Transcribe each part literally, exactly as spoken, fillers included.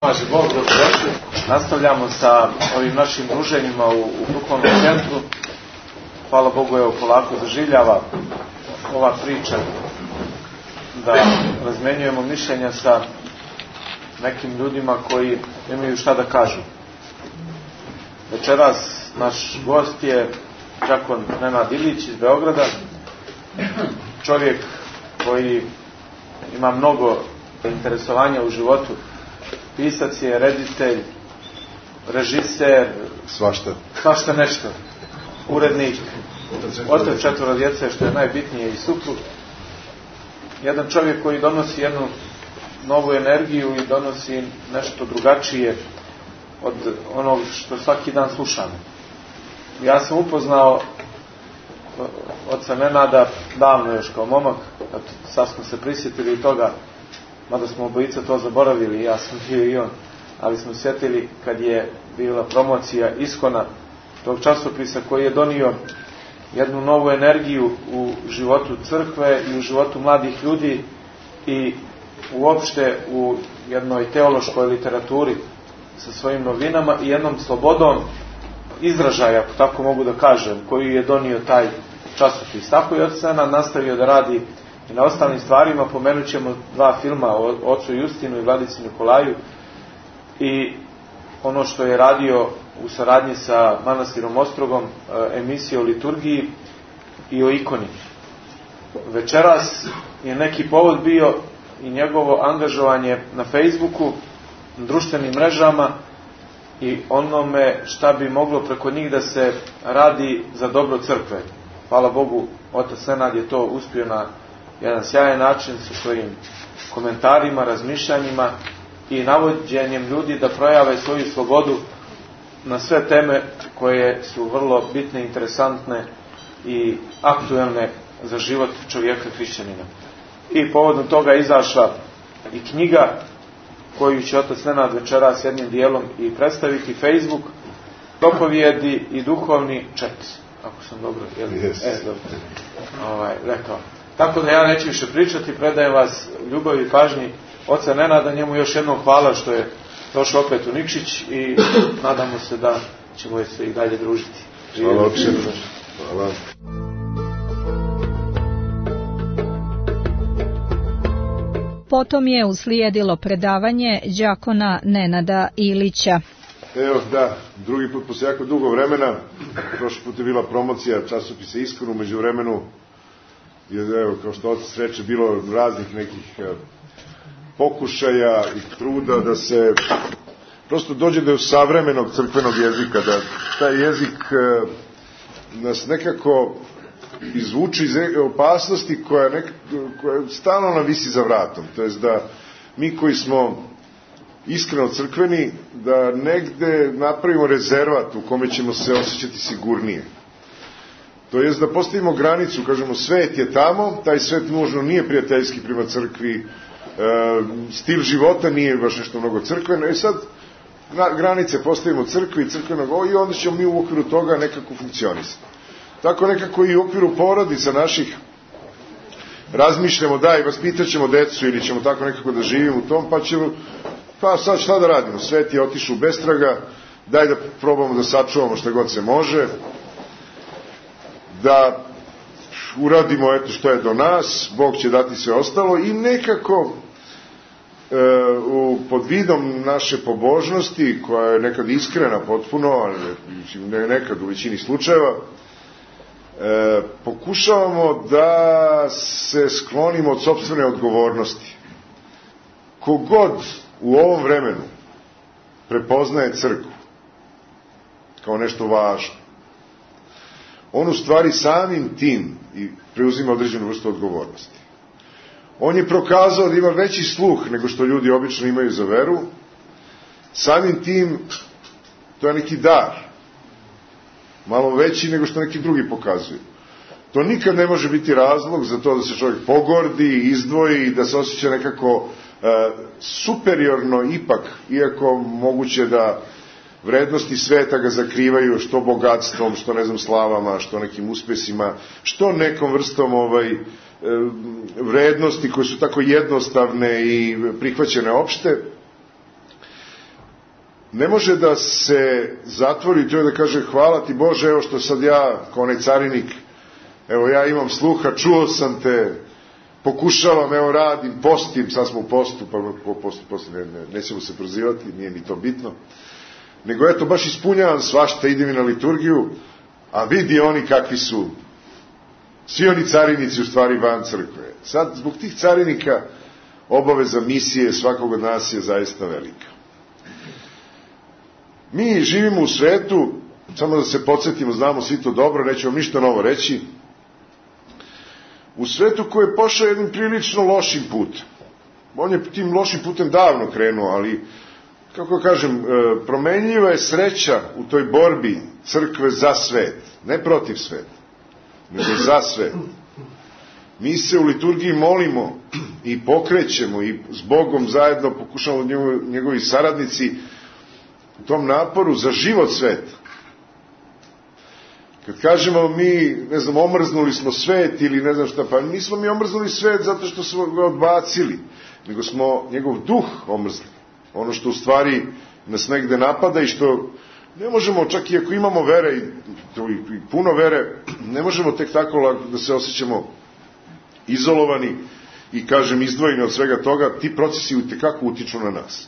Hvala Bog, dobrodošli. Nastavljamo sa ovim našim druženjima u, u duhovnom centru. Hvala Bogu, evo polako zaživljava ova priča da razmenjujemo mišljenja sa nekim ljudima koji imaju šta da kažu. Večeras naš gost je đakon Nenad Ilić iz Beograda, čovjek koji ima mnogo interesovanja u životu. Pisac je, reditelj, režiser, svašta, svašta nešto, urednik, otac četvoro djece, što je najbitnije, i suprug. Jedan čovjek koji donosi jednu novu energiju i donosi nešto drugačije od onog što svaki dan slušamo. Ja sam upoznao oca Nenada davno još kao momak, sad smo se prisjetili toga, mada smo obojica to zaboravili, ja sam bio i on, ali smo sjetili kad je bila promocija Iskona, tog časopisa koji je donio jednu novu energiju u životu crkve i u životu mladih ljudi i uopšte u jednoj teološkoj literaturi sa svojim novinama i jednom slobodom izražaja, ako tako mogu da kažem, koju je donio taj časopis. Tako je otac Nenad nastavio da radi i na ostalim stvarima. Pomenut ćemo dva filma o ocu Justinu i Vladici Nikolaju i ono što je radio u saradnji sa manastirom Ostrogom, emisije o liturgiji i o ikoni. Večeras je neki povod bio i njegovo angažovanje na Facebooku, na društvenim mrežama i onome šta bi moglo preko njih da se radi za dobro crkve. Hvala Bogu, otac Nenad je to uspio na jedan sjajan način sa svojim komentarima, razmišljanjima i navođenjem ljudi da projave svoju slobodu na sve teme koje su vrlo bitne, interesantne i aktuelne za život čovjeka hrišćanina. I povodom toga je izašla i knjiga koju će otac Nenad večeras jednim dijelom i predstaviti, Facebook, propovjedi i duhovni čet. Ako sam dobro, jel? Yes. E, dobro. Ovaj, rekao. Tako da ja neću više pričati, predajem vas ljubavi i pažnji oca Nenada, njemu još jednom hvala što je došao opet u Nikšić i nadamo se da ćemo se i dalje družiti. Hvala opće. Hvala. Potom je uslijedilo predavanje đakona Nenada Ilića. Evo, da, drugi put posle jako dugo vremena, prošli put je bila promocija časopisa Iskon, u međuvremenu je, evo, kao što otac reče, bilo raznih nekih pokušaja i truda da se prosto dođe do savremenog crkvenog jezika, da taj jezik nas nekako izvuči iz opasnosti koja, nek, koja stalno nam visi za vratom. To jest da mi koji smo iskreno crkveni, da negde napravimo rezervat u kome ćemo se osjećati sigurnije. To jest da postavimo granicu, kažemo svet je tamo, taj svet nužno nije prijateljski prema crkvi, e, stil života nije baš nešto mnogo crkveno, i sad na, granice postavimo crkvi i crkvenog, i onda ćemo mi u okviru toga nekako funkcionisati. Tako nekako i u okviru porodica naših razmišljamo, daj, vaspitat ćemo decu ili ćemo tako nekako da živimo u tom, pa ćemo, pa sad šta da radimo, svet je otišao u bestraga, daj da probamo da sačuvamo šta god se može, da uradimo eto što je do nas, Bog će dati sve ostalo i nekako e, u, pod vidom naše pobožnosti, koja je nekad iskrena potpuno, ali ne nekad u većini slučajeva, e, pokušavamo da se sklonimo od sopstvene odgovornosti. Kogod u ovom vremenu prepoznaje crkvu kao nešto važno, on u stvari samim tim i preuzima određenu vrstu odgovornosti. On je prokazao da ima veći sluh nego što ljudi obično imaju za veru, samim tim to je neki dar, malo veći nego što neki drugi pokazuju. To nikad ne može biti razlog za to da se čovjek pogordi, izdvoji i da se osjeća nekako e, superiorno ipak, iako moguće da vrednosti sveta ga zakrivaju što bogatstvom, što ne znam slavama, što nekim uspesima, što nekom vrstom ovaj, vrednosti koje su tako jednostavne i prihvaćene opšte. ne može da se zatvori to je da kaže hvala ti Bože, evo što sad ja, kao onaj carinik, evo ja imam sluha, čuo sam te, pokušavam, evo radim, postim, sad smo u postu, pa po postu, postu, ne, ne, nećemo se prozivati, nije mi to bitno, nego eto baš ispunjavam svašta, idem i na liturgiju, a vidi oni kakvi su, svi oni carinici u stvari van crkve. Sad, zbog tih carinika, obaveza misije svakog od nas je zaista velika. Mi živimo u svetu, samo da se podsjetimo, znamo svi to dobro, nećemo ništa novo reći, u svetu koji je pošao jednim prilično lošim putem. On je tim lošim putem davno krenuo, ali, kako kažem, promenljiva je sreća u toj borbi crkve za svet, ne protiv sveta, nego za svet. Mi se u liturgiji molimo i pokrećemo i s Bogom zajedno pokušamo njegovi saradnici u tom naporu za život sveta. Kad kažemo mi, ne znam, omrznuli smo svet ili ne znam šta, pa nismo mi omrznuli svet zato što smo ga odbacili, nego smo njegov duh omrznuli. Ono što u stvari nas negde napada i što ne možemo, čak i ako imamo vere i, i puno vere, ne možemo tek tako da se osjećamo izolovani i, kažem, izdvojeni od svega toga, ti procesi utekako utiču na nas.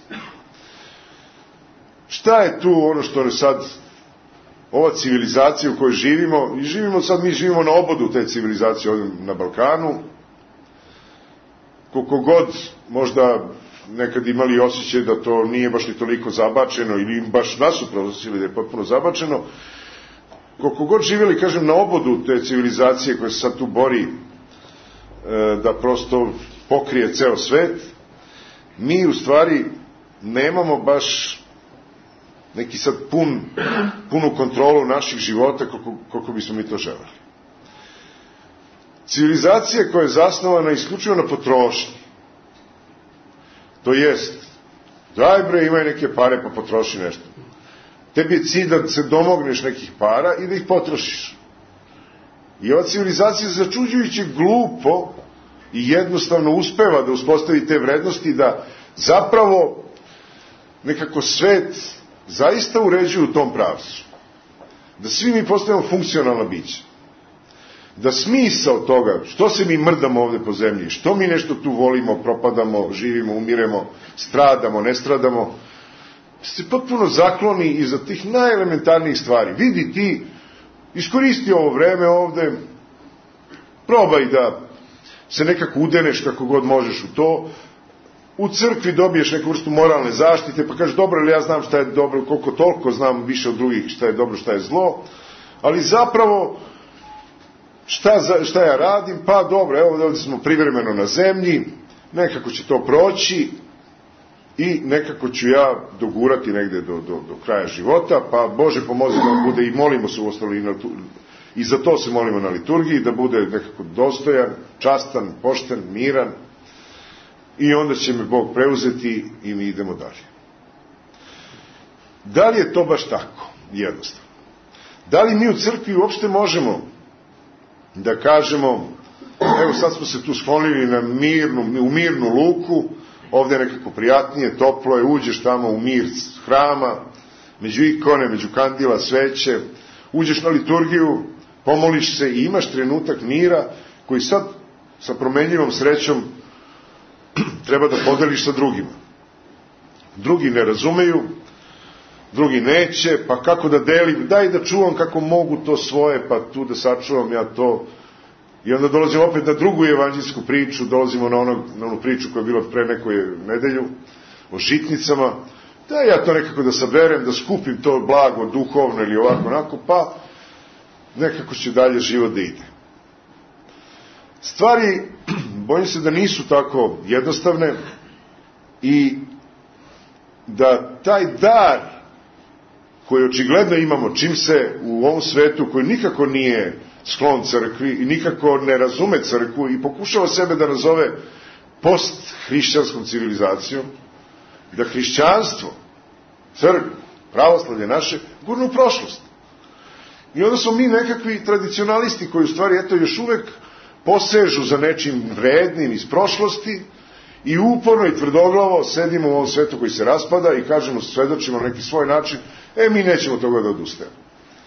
Šta je tu ono što je sad ova civilizacija u kojoj živimo, i živimo sad, mi živimo na obodu te civilizacije ovdje na Balkanu, koliko god možda nekad imali osjećaj da to nije baš ni toliko zabačeno ili baš nasuprot osjećali da je potpuno zabačeno, koliko god živjeli, kažem, na obodu te civilizacije koja se sad tu bori da prosto pokrije ceo svet, mi u stvari nemamo baš neki sad pun, punu kontrolu naših života koliko, koliko bismo mi to želeli. Civilizacija koja je zasnovana isključivo na potrošnji, to jest, daj bre, imaj neke pare pa potroši nešto. Tebi je cilj da se domogneš nekih para i da ih potrošiš. I ova civilizacija začuđujući glupo i jednostavno uspeva da uspostavi te vrednosti, da zapravo nekako svet zaista uređuju u tom pravcu. Da svi mi postajemo funkcionalna bića. Da smisao toga, što se mi mrdamo ovde po zemlji, što mi nešto tu volimo, propadamo, živimo, umiremo, stradamo, ne stradamo, se potpuno zakloni iza tih najelementarnijih stvari. Vidi ti, iskoristi ovo vreme ovde, probaj da se nekako udeneš kako god možeš u to, u crkvi dobiješ neku vrstu moralne zaštite, pa kažeš, dobro, ali ja znam šta je dobro, koliko toliko znam više od drugih šta je dobro, šta je zlo, ali zapravo, šta, šta ja radim? Pa dobro, evo ovdje smo privremeno na zemlji, nekako će to proći i nekako ću ja dogurati negde do, do, do kraja života, pa Bože pomozi da bude, i molimo se u ostali, i za to se molimo na liturgiji, da bude nekako dostojan, častan, pošten, miran, i onda će me Bog preuzeti i mi idemo dalje. Da li je to baš tako? Jednostavno. Da li mi u crkvi uopšte možemo da kažemo, evo sad smo se tu sklonili na mirnu, u mirnu luku, ovde je nekako prijatnije, toplo je, uđeš tamo u mir hrama, među ikone, među kandila, sveće, uđeš na liturgiju, pomoliš se i imaš trenutak mira koji sad sa promenljivom srećom treba da podeliš sa drugima. Drugi ne razumeju, drugi neće, pa kako da delim, daj da čuvam kako mogu to svoje, pa tu da sačuvam ja to. I onda dolazimo opet na drugu evanđelsku priču, dolazimo na, ono, na onu priču koja je bila pre nekoju nedelju, o žitnicama, da ja to nekako da saberem, da skupim to blago, duhovno ili ovako, onako, pa nekako će dalje život da ide. Stvari, bojim se da nisu tako jednostavne i da taj dar koji očigledno imamo, čim se u ovom svetu, koji nikako nije sklon crkvi i nikako ne razume crkvu i pokušava sebe da nazove post-hrišćanskom civilizacijom, da hrišćanstvo, crkvu, pravoslavlje naše, gurnu u prošlost. I onda smo mi nekakvi tradicionalisti koji u stvari, eto, još uvek posežu za nečim vrednim iz prošlosti i uporno i tvrdoglavo sedimo u ovom svetu koji se raspada i kažemo, svedočimo na neki svoj način, e, mi nećemo toga da odustajemo.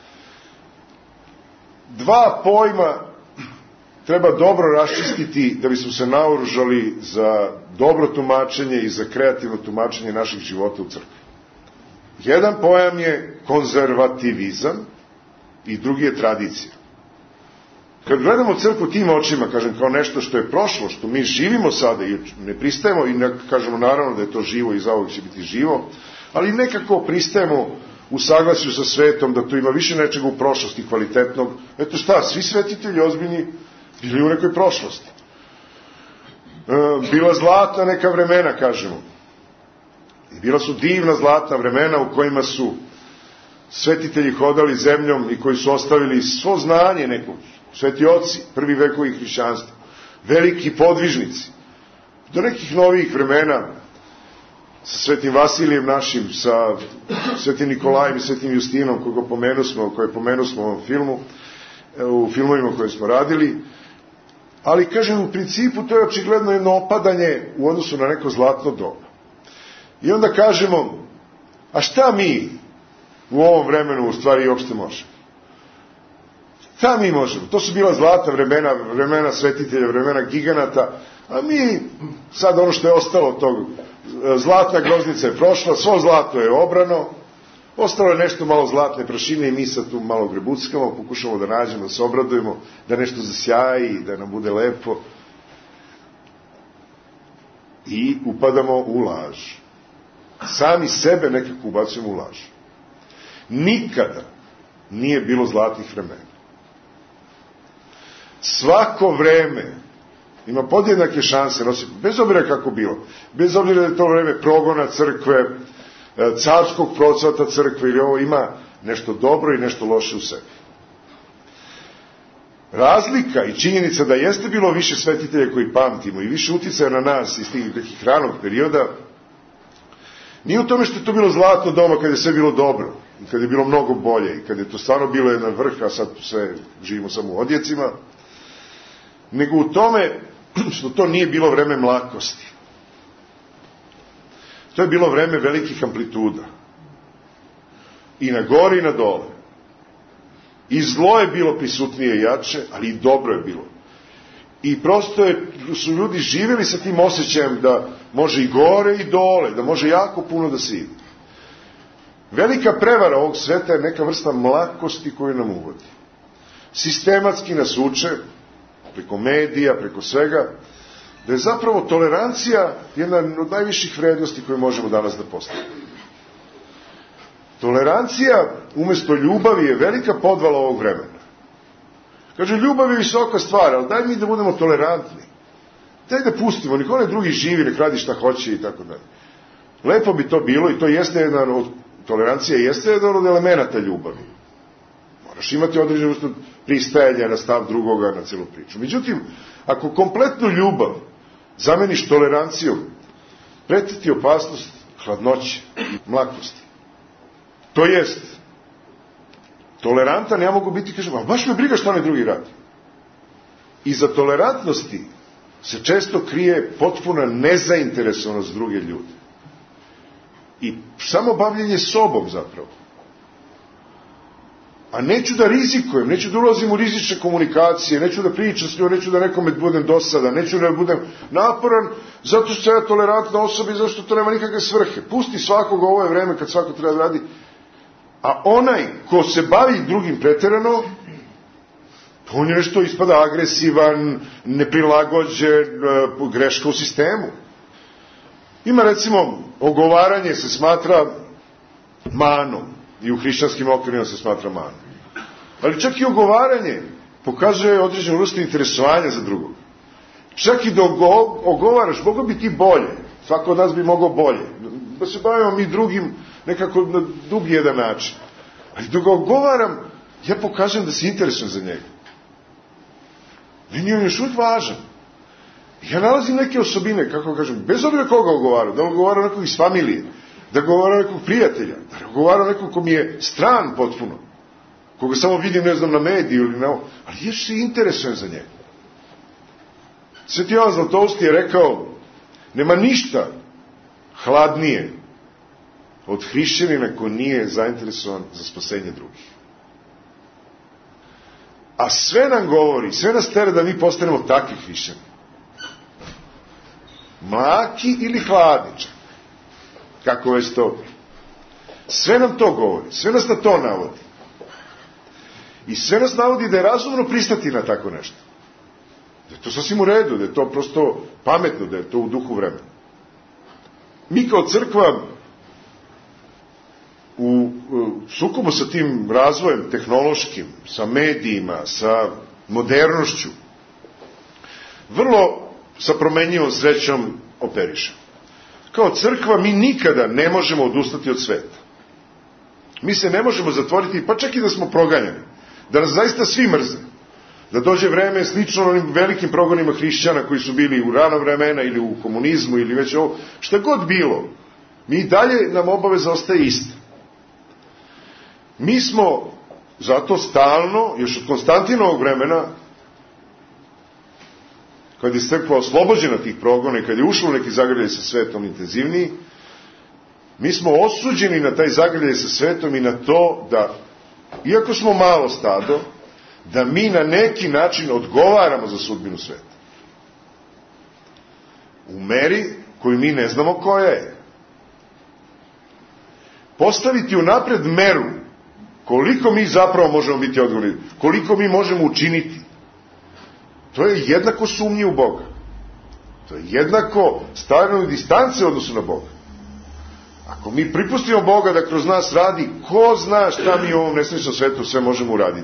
Dva pojma treba dobro raščistiti da bismo se naoružali za dobro tumačenje i za kreativno tumačenje naših života u crkvi. Jedan pojam je konzervativizam i drugi je tradicija. Kad gledamo crkvu tim očima, kažem, kao nešto što je prošlo, što mi živimo sada i ne pristajemo, i ne kažemo naravno da je to živo i zauvek će biti živo, ali nekako pristajemo u saglasju sa svetom, da tu ima više nečega u prošlosti kvalitetnog. Eto šta, svi svetitelji ozbiljni bili u nekoj prošlosti. E, bila zlatna neka vremena, kažemo. I bila su divna zlatna vremena u kojima su svetitelji hodali zemljom i koji su ostavili svo znanje nekog. Sveti oci, prvi vekovi hrišćanstva, veliki podvižnici. Do nekih novih vremena, sa svetim Vasilijem našim, sa svetim Nikolajem i svetim Justinom, koga pomenusmo, koje pomenusmo u ovom filmu, u filmovima koje smo radili. Ali, kažem, u principu to je očigledno jedno opadanje u odnosu na neko zlatno doba. I onda kažemo, a šta mi u ovom vremenu u stvari uopšte možemo? Šta mi možemo? To su bila zlatna vremena, vremena svetitelja, vremena giganata, a mi, sad ono što je ostalo od tog, zlatna groznica je prošla, svo zlato je obrano, ostalo je nešto malo zlatne prašine i mi sad tu malo grebuckamo, pokušamo da nađemo, da se obradujemo, da nešto zasjaji, da nam bude lepo. I upadamo u laž. Sami sebe nekako ubacujemo u laž. Nikada nije bilo zlatnih vremena. Svako vreme ima podjednake šanse, bez obzira kako bilo, bez obzira da je to vreme progona crkve, carskog procvata crkve, ili ovo ima nešto dobro i nešto loše u sebi. Razlika i činjenica da jeste bilo više svetitelja koji pamtimo i više uticaja na nas iz tih nekih ranog perioda, nije u tome što je to bilo zlatno doba kada je sve bilo dobro i kada je bilo mnogo bolje i kada je to stvarno bilo jedna vrh, a sad sve živimo samo u odjecima, nego u tome što to nije bilo vreme mlakosti. To je bilo vreme velikih amplituda. I na gore i na dole. I zlo je bilo prisutnije i jače, ali i dobro je bilo. I prosto je, su ljudi živjeli sa tim osjećajem da može i gore i dole, da može jako puno da se ide. Velika prevara ovog sveta je neka vrsta mlakosti koju nam uvodi. Sistematski nas uče, preko medija, preko svega, da je zapravo tolerancija jedna od najviših vrednosti koje možemo danas da postavimo. Tolerancija umjesto ljubavi je velika podvala ovog vremena. Kaže, ljubav je visoka stvar, ali daj mi da budemo tolerantni. Daj da pustimo, niko ne drugi živi, nek radi šta hoće i tako dalje. Lepo bi to bilo i to jeste jedan od, tolerancija jeste jedan od elemenata ljubavi. Moraš imati određenu vrstu pristajanja na stav drugoga, na celu priču. Međutim, ako kompletnu ljubav zameniš tolerancijom, preti ti opasnost hladnoće i mlakosti. To jest, tolerantan ja mogu biti, kažem, a baš me briga što onaj drugi radi. Iza tolerantnosti se često krije potpuna nezainteresovanost druge ljude. I samo bavljenje sobom zapravo. A neću da rizikujem, neću da ulazim u rizične komunikacije, neću da pričam s njom, neću da nekome budem dosadan, neću da budem naporan, zato što ja tolerantna osoba i zašto to nema nikakve svrhe. Pusti svakog, ovo je vreme kad svako treba da radi. A onaj ko se bavi drugim preterano, on je nešto ispada agresivan, neprilagođen, greška u sistemu. Ima recimo, ogovaranje se smatra manom. I u hrišćanskim okvirima se smatra manom. Ali čak i ogovaranje pokazuje određenu vrstu interesovanja za drugog. Čak i da ogovaraš, mogo bi ti bolje. Svako od nas bi mogao bolje. Da se bavimo mi drugim nekako na dublji jedan način. Ali da ga ogovaram, ja pokazujem da se interesujem za njega. Meni je on još uvijek važan. Ja nalazim neke osobine, kako kažem, bez obzira koga ogovaram, da ogovaram nekog iz familije, da govorim nekog prijatelja, da govorim nekog ko mi je stran potpuno, koga samo vidim, ne znam, na mediju ili na ovo, ali još se interesujem za njega. Sveti Jovan Zlatoust je rekao Nema ništa hladnije od hrišćanina koji nije zainteresovan za spasenje drugih. A sve nam govori, sve nas tera da mi postanemo takvi hrišćani. Mlaki ili hladni čak. Kako već to. Sve nam to govori, sve nas na to navodi. I sve nas navodi da je razumno pristati na tako nešto. Da je to sasvim u redu, da je to prosto pametno, da je to u duhu vremena. Mi kao crkva u sukobu sa tim razvojem tehnološkim, sa medijima, sa modernošću, vrlo sa promenjivom srećom operišemo. Kao crkva mi nikada ne možemo odustati od sveta. Mi se ne možemo zatvoriti, pa čak i da smo proganjani, da nas zaista svi mrze, da dođe vreme slično onim velikim progonima hrišćana koji su bili u rano vremena ili u komunizmu ili već ovo, šta god bilo, mi dalje nam obaveza ostaje ista. Mi smo zato stalno, još od Konstantinovog vremena, kad je crkva oslobođena tih progona i kad je ušlo neki zagrljaj sa svetom intenzivniji, mi smo osuđeni na taj zagrljaj sa svetom i na to da, iako smo malo stado, da mi na neki način odgovaramo za sudbinu sveta. U meri koju mi ne znamo koja je. Postaviti unapred meru koliko mi zapravo možemo biti odgovorni, koliko mi možemo učiniti, to je jednako sumnje u Boga. To je jednako stavljeno u distance u odnosu na Boga. Ako mi pripustimo Boga da kroz nas radi, ko zna šta mi u ovom nesrećnom svetu sve možemo uraditi.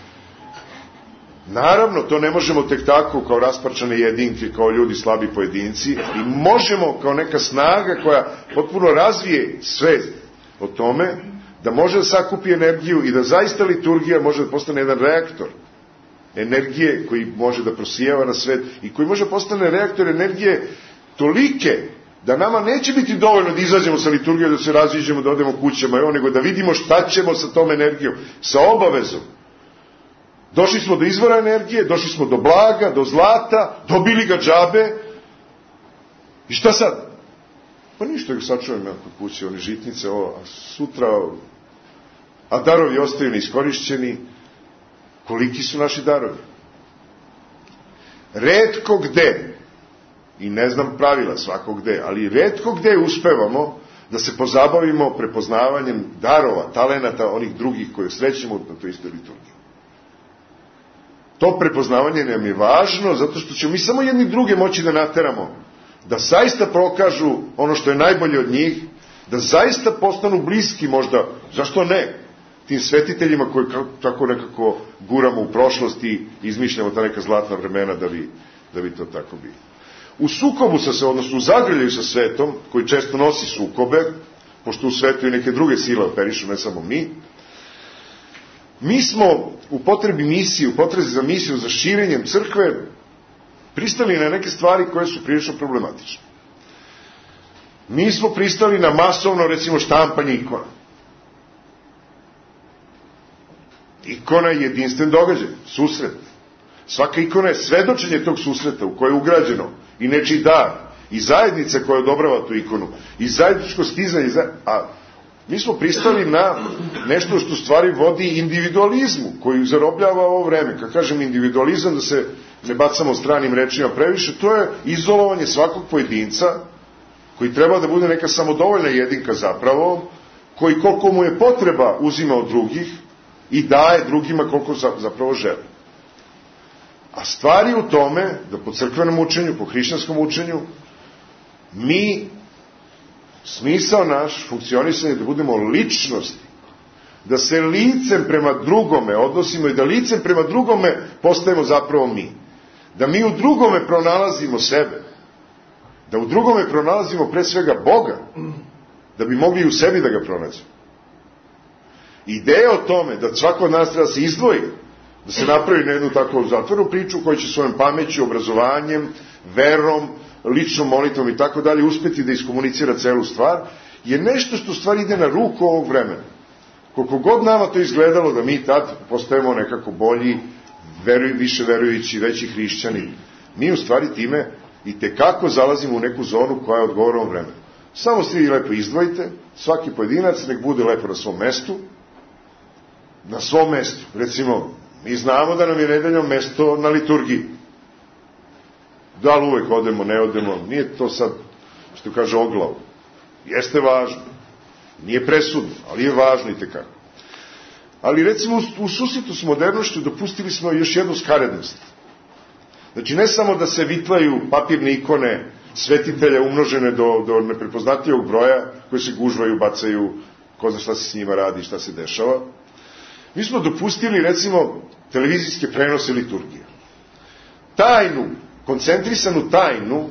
Naravno, to ne možemo tek tako kao rasparčane jedinke, kao ljudi slabi pojedinci, i možemo kao neka snaga koja potpuno razvije svest o tome, da može da sakupi energiju i da zaista liturgija može da postane jedan reaktor energije koji može da prosijeva na svet i koji može postane reaktor energije tolike da nama neće biti dovoljno da izađemo sa liturgijom, da se raziđemo, da odemo kućama, evo, nego da vidimo šta ćemo sa tom energijom, sa obavezom. Došli smo do izvora energije, došli smo do blaga, do zlata, dobili ga džabe. I šta sad? Pa ništa, ga sačuvam ja kod kuće, one žitnice, ovo, a sutra, a darovi ostaju neiskorišćeni. Koliki su naši darovi? Retko gde, i ne znam pravila svakog gde, ali retko gde uspevamo da se pozabavimo prepoznavanjem darova, talenata, onih drugih koje srećemo na toj istoj liturgiji. To prepoznavanje nam je važno, zato što ćemo mi samo jedni druge moći da nateramo, da zaista prokažu ono što je najbolje od njih, da zaista postanu bliski možda, zašto ne, tim svetiteljima koji tako nekako guramo u prošlosti i izmišljamo ta neka zlatna vremena da bi, da bi to tako bilo. U sukobu sa se, odnosno u zagrljaju sa svetom, koji često nosi sukobe, pošto u svetu i neke druge sile operišu, ne samo mi, mi smo u potrebi misije, u potrebi za misiju, za širenjem crkve, pristali na neke stvari koje su prilično problematične. Mi smo pristali na masovno, recimo, štampanje ikona. Ikona je jedinstven događaj, susret. Svaka ikona je svedočenje tog susreta u koje je ugrađeno i nečiji dar, i zajednica koja odobrava tu ikonu, i zajedničko stizanje, a mi smo pristali na nešto što stvari vodi individualizmu, koji zarobljava ovo vreme. Kad kažem individualizam, da se ne bacamo stranim rečima previše, to je izolovanje svakog pojedinca, koji treba da bude neka samodovoljna jedinka zapravo, koji koliko mu je potreba uzima od drugih i daje drugima koliko zapravo želi. A stvar je u tome da po crkvenom učenju, po hrišćanskom učenju, mi, smisao naš, funkcionisanje, da budemo ličnosti, da se licem prema drugome odnosimo i da licem prema drugome postajemo zapravo mi. Da mi u drugome pronalazimo sebe, da u drugome pronalazimo pre svega Boga, da bi mogli u sebi da ga pronađemo. Ideja o tome da svako od nas treba se izdvoji, da se napravi na jednu takvu zatvornu priču koja će svojom pameću, obrazovanjem, verom, ličnom molitvom i tako dalje uspeti da iskomunicira celu stvar, je nešto što stvar ide na ruku ovog vremena. Koliko god nama to izgledalo da mi tad postajemo nekako bolji, veruj, više verujući, veći hrišćani, mi u stvari time i tekako zalazimo u neku zonu koja je odgovara ovom vremenu. Samo svi lepo izdvojite, svaki pojedinac nek bude lepo na svom mestu, na svom mestu. Recimo, mi znamo da nam je nedeljom mesto na liturgiji. Da li uvek odemo, ne odemo, nije to sad, što kaže, oglav. Jeste važno, nije presudno, ali je važno i tekako. Ali recimo u susretu s modernošću dopustili smo još jednu skarednost. Znači ne samo da se vitlaju papirne ikone svetitelja umnožene do, do neprepoznatljivog broja, koji se gužvaju, bacaju, ko zna šta se s njima radi, šta se dešava. Mi smo dopustili recimo televizijske prenose liturgije. Tajnu, koncentrisanu tajnu,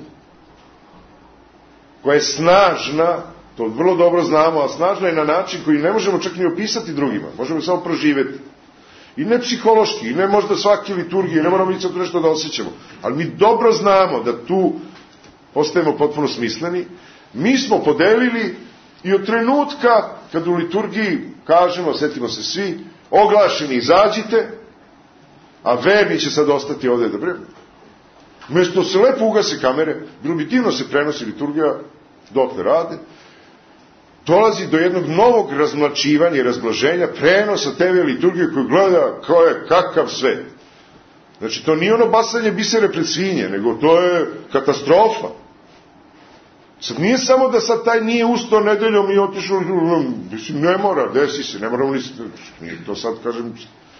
koja je snažna, to vrlo dobro znamo, a snažna je na način koji ne možemo čak ni opisati drugima, možemo samo proživeti. I ne psihološki, i ne možda svake liturgije, ne moramo ići sad nešto da osjećamo, ali mi dobro znamo da tu postajemo potpuno smisleni. Mi smo podelili i od trenutka kad u liturgiji kažemo, setimo se svi, oglašeni izađite, a verni će sad ostati ovde da bremu. Umesto se lepo ugase kamere, bilo bi divno se prenosi liturgija, dotle rade, dolazi do jednog novog razmlačivanja i razblaženja, prenosa te ve liturgije koju gleda kao je kakav svet. Znači, to nije ono basanje bisere pred svinje, nego to je katastrofa. Sad nije samo da sad taj nije ustao nedeljom i otišao, mislim, ne mora, desi se, ne mora mu ništa, nije to sad, kažem,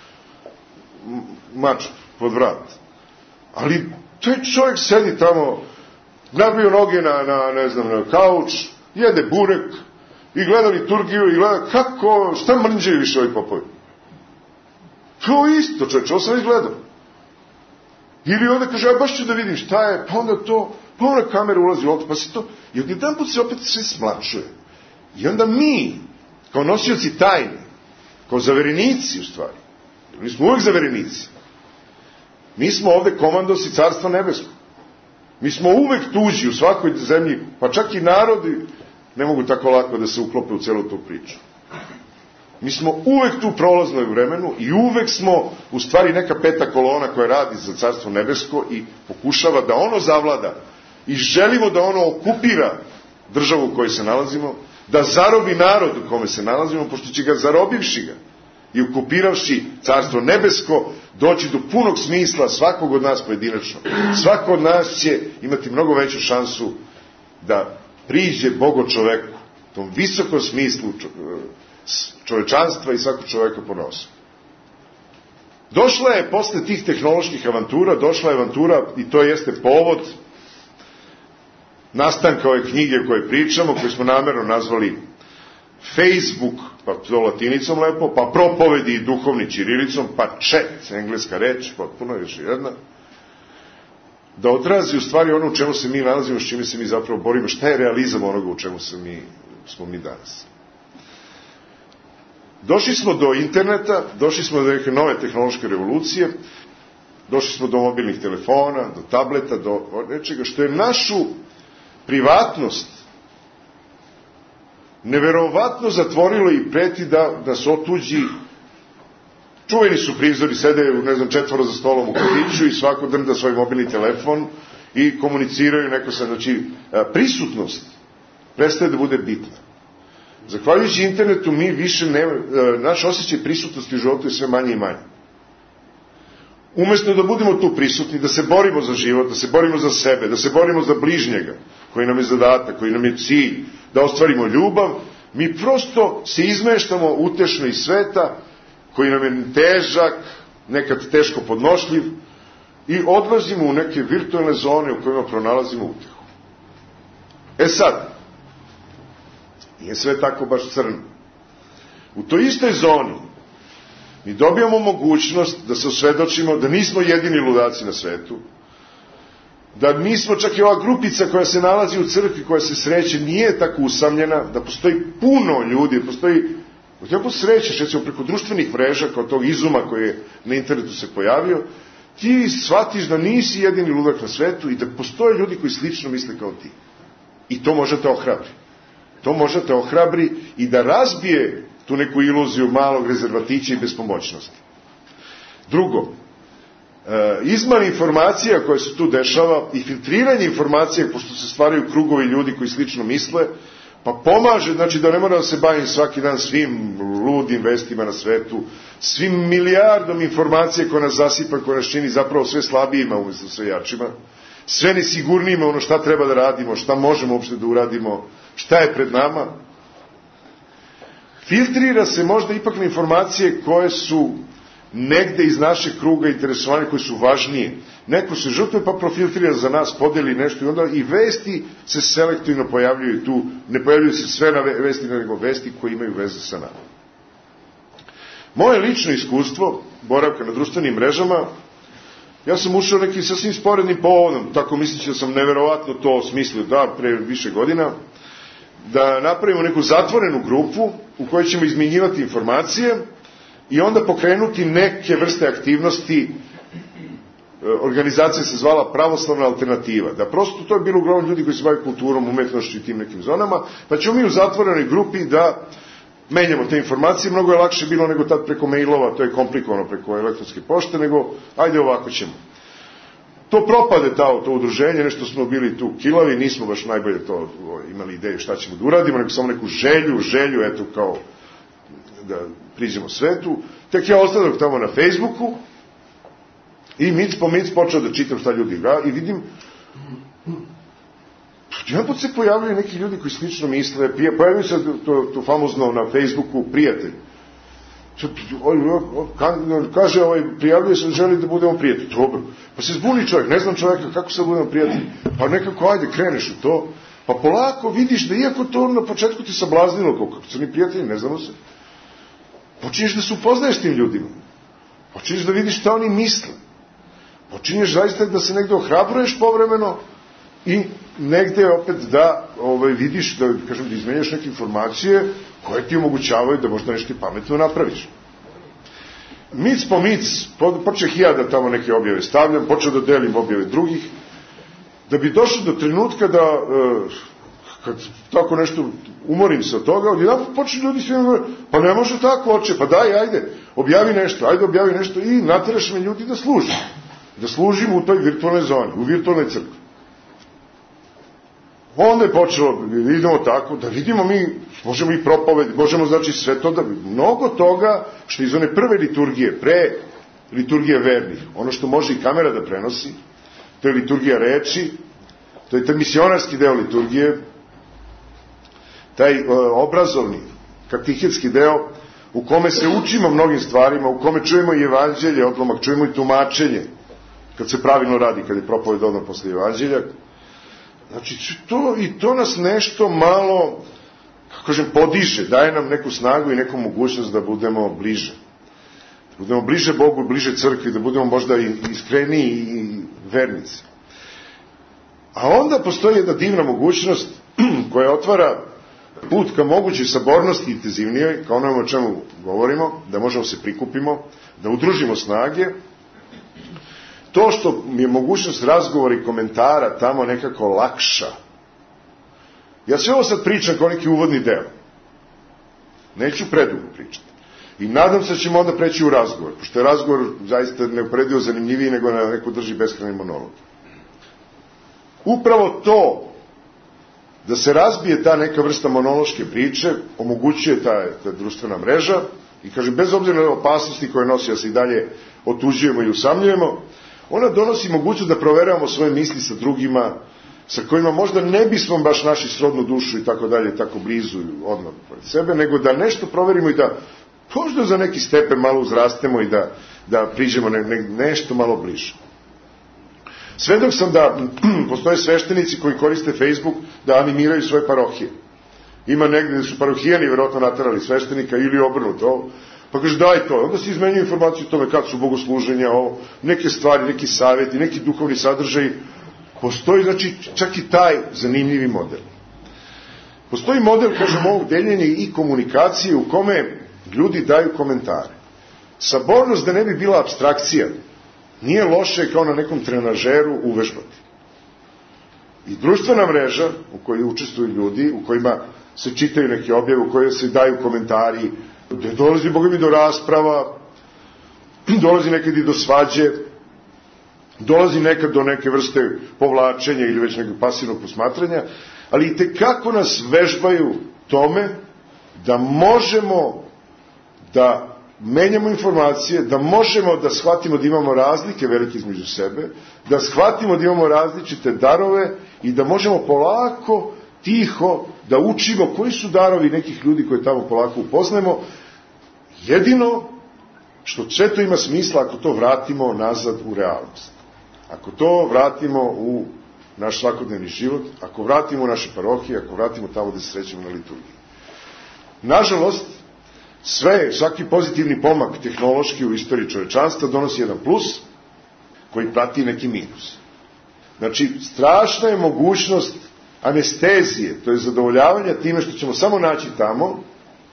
mač pod vrat. Ali taj čovjek sedi tamo, nabio noge na, na, ne znam, na kauč, jede burek i gleda liturgiju i gleda kako, šta mrnđaju više ovi popovi. To isto, čovječ, ovo sam izgledao. Ili onda kaže, ja baš ću da vidim šta je, pa onda to, pa onda kamera ulazi u okno, pa se to, i od jedan put se opet sve smlačuje. I onda mi, kao nosioci tajne, kao zaverenici u stvari, mi smo uvek zaverenici, mi smo ovde komandosi Carstva nebeskog. Mi smo uvek tuđi u svakoj zemlji, pa čak i narodi ne mogu tako lako da se uklope u celu tu priču. Mi smo uvek tu prolaznoj vremenu i uvek smo u stvari neka peta kolona koja radi za Carstvo nebesko i pokušava da ono zavlada i želimo da ono okupira državu u kojoj se nalazimo, da zarobi narod u kome se nalazimo, pošto će ga zarobivši ga i okupiravši Carstvo nebesko doći do punog smisla svakog od nas pojedinačno. Svako od nas će imati mnogo veću šansu da priđe Bogo čoveku, tom visokom smislu čovečanstva i svakog čoveka ponosa. Došla je posle tih tehnoloških avantura, došla je avantura, i to jeste povod nastanka ove knjige o kojoj pričamo, koju smo namerno nazvali Facebook, pa to latinicom lepo, pa propovedi i duhovni ćirilicom, pa chat, engleska reč, potpuno još jedna, da odrazi u stvari ono u čemu se mi nalazimo, s čime se mi zapravo borimo, šta je realizam onoga u čemu se mi, smo mi danas. Došli smo do interneta, došli smo do neke nove tehnološke revolucije, došli smo do mobilnih telefona, do tableta, do nečega što je našu privatnost neverovatno zatvorilo i preti da, da se otuđi. Čuveni su prizori, sede, ne znam, četvoro za stolom u kafiću i svako drnda svoj mobilni telefon i komuniciraju neko sa, znači, prisutnost prestaje da bude bitna. Zahvaljujući internetu mi više ne, naš osjećaj prisutnosti u životu je sve manje i manje. Umesto da budemo tu prisutni, da se borimo za život, da se borimo za sebe, da se borimo za bližnjega, koji nam je zadatak, koji nam je cilj, da ostvarimo ljubav, mi prosto se izmeštamo utešno iz sveta, koji nam je težak, nekad teško podnošljiv, i odlazimo u neke virtualne zone u kojima pronalazimo utehu. E sad, nije sve tako baš crno. U toj istoj zoni mi dobijamo mogućnost da se osvedočimo da nismo jedini ludaci na svetu, da nismo čak i ova grupica koja se nalazi u crkvi, koja se sreće, nije tako usamljena, da postoji puno ljudi, postoji, kako srećeš, recimo preko društvenih mreža, kao tog izuma koji je na internetu se pojavio, ti shvatiš da nisi jedini ludak na svetu i da postoje ljudi koji slično misle kao ti. I to možete ohrabri. To možete ohrabri i da razbije tu neku iluziju malog rezervatića i bespomoćnosti. Drugo, izman informacija koje se tu dešava i filtriranje informacija, pošto se stvaraju krugovi ljudi koji slično misle, pa pomaže, znači da ne mora da se bavim svaki dan svim ludim vestima na svetu, svim milijardom informacija koje nas zasipa, koje nas čini zapravo sve slabijima umjesto sve jačima, sve nesigurnijima ono šta treba da radimo, šta možemo uopšte da uradimo, šta je pred nama. Filtrira se možda ipak na informacije koje su negde iz našeg kruga interesovanja, koje su važnije. Neko se žrtvuje pa profiltrira za nas, podeli nešto i onda i vesti se selektivno pojavljuju tu, ne pojavljuju se sve na vesti, nego vesti koje imaju veze sa nama. Moje lično iskustvo boravka na društvenim mrežama, ja sam ušao nekim sasvim sporednim povodom, tako misleći da sam neverovatno to osmislio, da, pre više godina, da napravimo neku zatvorenu grupu u kojoj ćemo izmenjivati informacije i onda pokrenuti neke vrste aktivnosti. Organizacija se zvala Pravoslavna alternativa. Da prosto to je bilo uglavnom ljudi koji se bave kulturom, umetnošću i tim nekim zonama, pa ćemo mi u zatvorenoj grupi da menjamo te informacije. Mnogo je lakše bilo nego tad preko mailova, to je komplikovano preko elektronske pošte, nego ajde ovako ćemo. To propade ta, to udruženje, nešto smo bili tu kilavi, nismo baš najbolje to imali ideju šta ćemo da uradimo, nego samo neku želju, želju, eto kao da priđemo svetu. Tek ja ostanak tamo na Facebooku i mic po mic počeo da čitam šta ljudi ga i vidim jedan put se pojavljaju neki ljudi koji slično misle, pojavljaju se to, to famozno na Facebooku prijatelj. Kaže, ovaj, prijavljuje se, želi da budemo prijatelji. Dobro. Pa se zbuni čovjek, ne znam čovjeka, kako se budemo prijatelji. Pa nekako, ajde, kreneš u to. Pa polako vidiš da iako to na početku ti sablaznilo, kako su ni prijatelji, ne znamo se. Počinješ da se upoznaješ tim ljudima. Počinješ da vidiš šta oni misle. Počinješ zaista da se negde ohrabruješ povremeno i negde opet da ovaj, vidiš, da, kažem, da izmenjaš neke informacije koje ti omogućavaju da možda nešto pametno napraviš. Mic po mic, počeh ja da tamo neke objave stavljam, počeo da delim objave drugih, da bi došao do trenutka da, kad tako nešto umorim se od toga, odjedan počne ljudi svi da pa ne može tako, oče, pa daj, ajde, objavi nešto, ajde, objavi nešto i nateraš me ljudi da služim. Da služim u toj virtualnoj zoni, u virtualnoj crkvi. Onda je počelo, idemo tako, da vidimo mi, možemo i propovedi, možemo znači sve to, da mnogo toga što iz one prve liturgije, pre liturgije vernih, ono što može i kamera da prenosi, to je liturgija reči, to je taj misionarski deo liturgije, taj uh, obrazovni, katehetski deo, u kome se učimo mnogim stvarima, u kome čujemo i evanđelje, odlomak, čujemo i tumačenje, kad se pravilno radi, kad je propoved odmah posle evanđelja. Znači, to, i to nas nešto malo, kako kažem, podiže, daje nam neku snagu i neku mogućnost da budemo bliže. Da budemo bliže Bogu, bliže crkvi, da budemo možda i iskreniji i vernici. A onda postoji jedna divna mogućnost koja otvara put ka mogućoj sabornosti intenzivnijoj, kao onome o čemu govorimo, da možemo se prikupimo, da udružimo snage. To što mi je mogućnost razgovora i komentara tamo nekako lakša. Ja sve ovo sad pričam kao neki uvodni deo. Neću predugo pričati. I nadam se da ćemo onda preći u razgovor, pošto je razgovor zaista neuporedivo zanimljiviji nego na neko drži beskrajni monolog. Upravo to da se razbije ta neka vrsta monološke priče, omogućuje ta, ta društvena mreža i kažem, bez obzira na opasnosti koje nosi, da se i dalje otuđujemo i usamljujemo, ona donosi mogućnost da proveravamo svoje misli sa drugima, sa kojima možda ne bismo baš naši srodnu dušu i tako dalje, tako blizu odmah pored sebe, nego da nešto proverimo i da možda za neki stepen malo uzrastemo i da, da priđemo ne, ne, nešto malo bliže. Svedok sam da postoje sveštenici koji koriste Facebook da animiraju svoje parohije. Ima negdje da su parohijani vjerojatno naterali sveštenika ili obrnuto. Pa kaže daj to, onda se izmenjuju informaciju o tome kako su bogosluženja, o neke stvari, neki savjeti, neki duhovni sadržaj. Postoji, znači, čak i taj zanimljivi model. Postoji model, kažem, ovog deljenja i komunikacije u kome ljudi daju komentare. Sabornost da ne bi bila apstrakcija, nije loše kao na nekom trenažeru uvežbati. I društvena mreža u kojoj učestvuju ljudi, u kojima se čitaju neke objave, u kojoj se daju komentari, gde dolazi, Boga mi, do rasprava, dolazi nekad i do svađe, dolazi nekad do neke vrste povlačenja ili već nekog pasivnog posmatranja, ali i tekako nas vežbaju tome da možemo da menjamo informacije, da možemo da shvatimo da imamo razlike velike između sebe, da shvatimo da imamo različite darove i da možemo polako, tiho, da učimo koji su darovi nekih ljudi koje tamo polako upoznajemo. Jedino što sve to ima smisla ako to vratimo nazad u realnost. Ako to vratimo u naš svakodnevni život, ako vratimo u naše parohije, ako vratimo tamo gde se srećemo na liturgiji. Nažalost, sve, svaki pozitivni pomak tehnološki u istoriji čovečanstva donosi jedan plus koji prati neki minus. Znači, strašna je mogućnost anestezije, to je zadovoljavanja time što ćemo samo naći tamo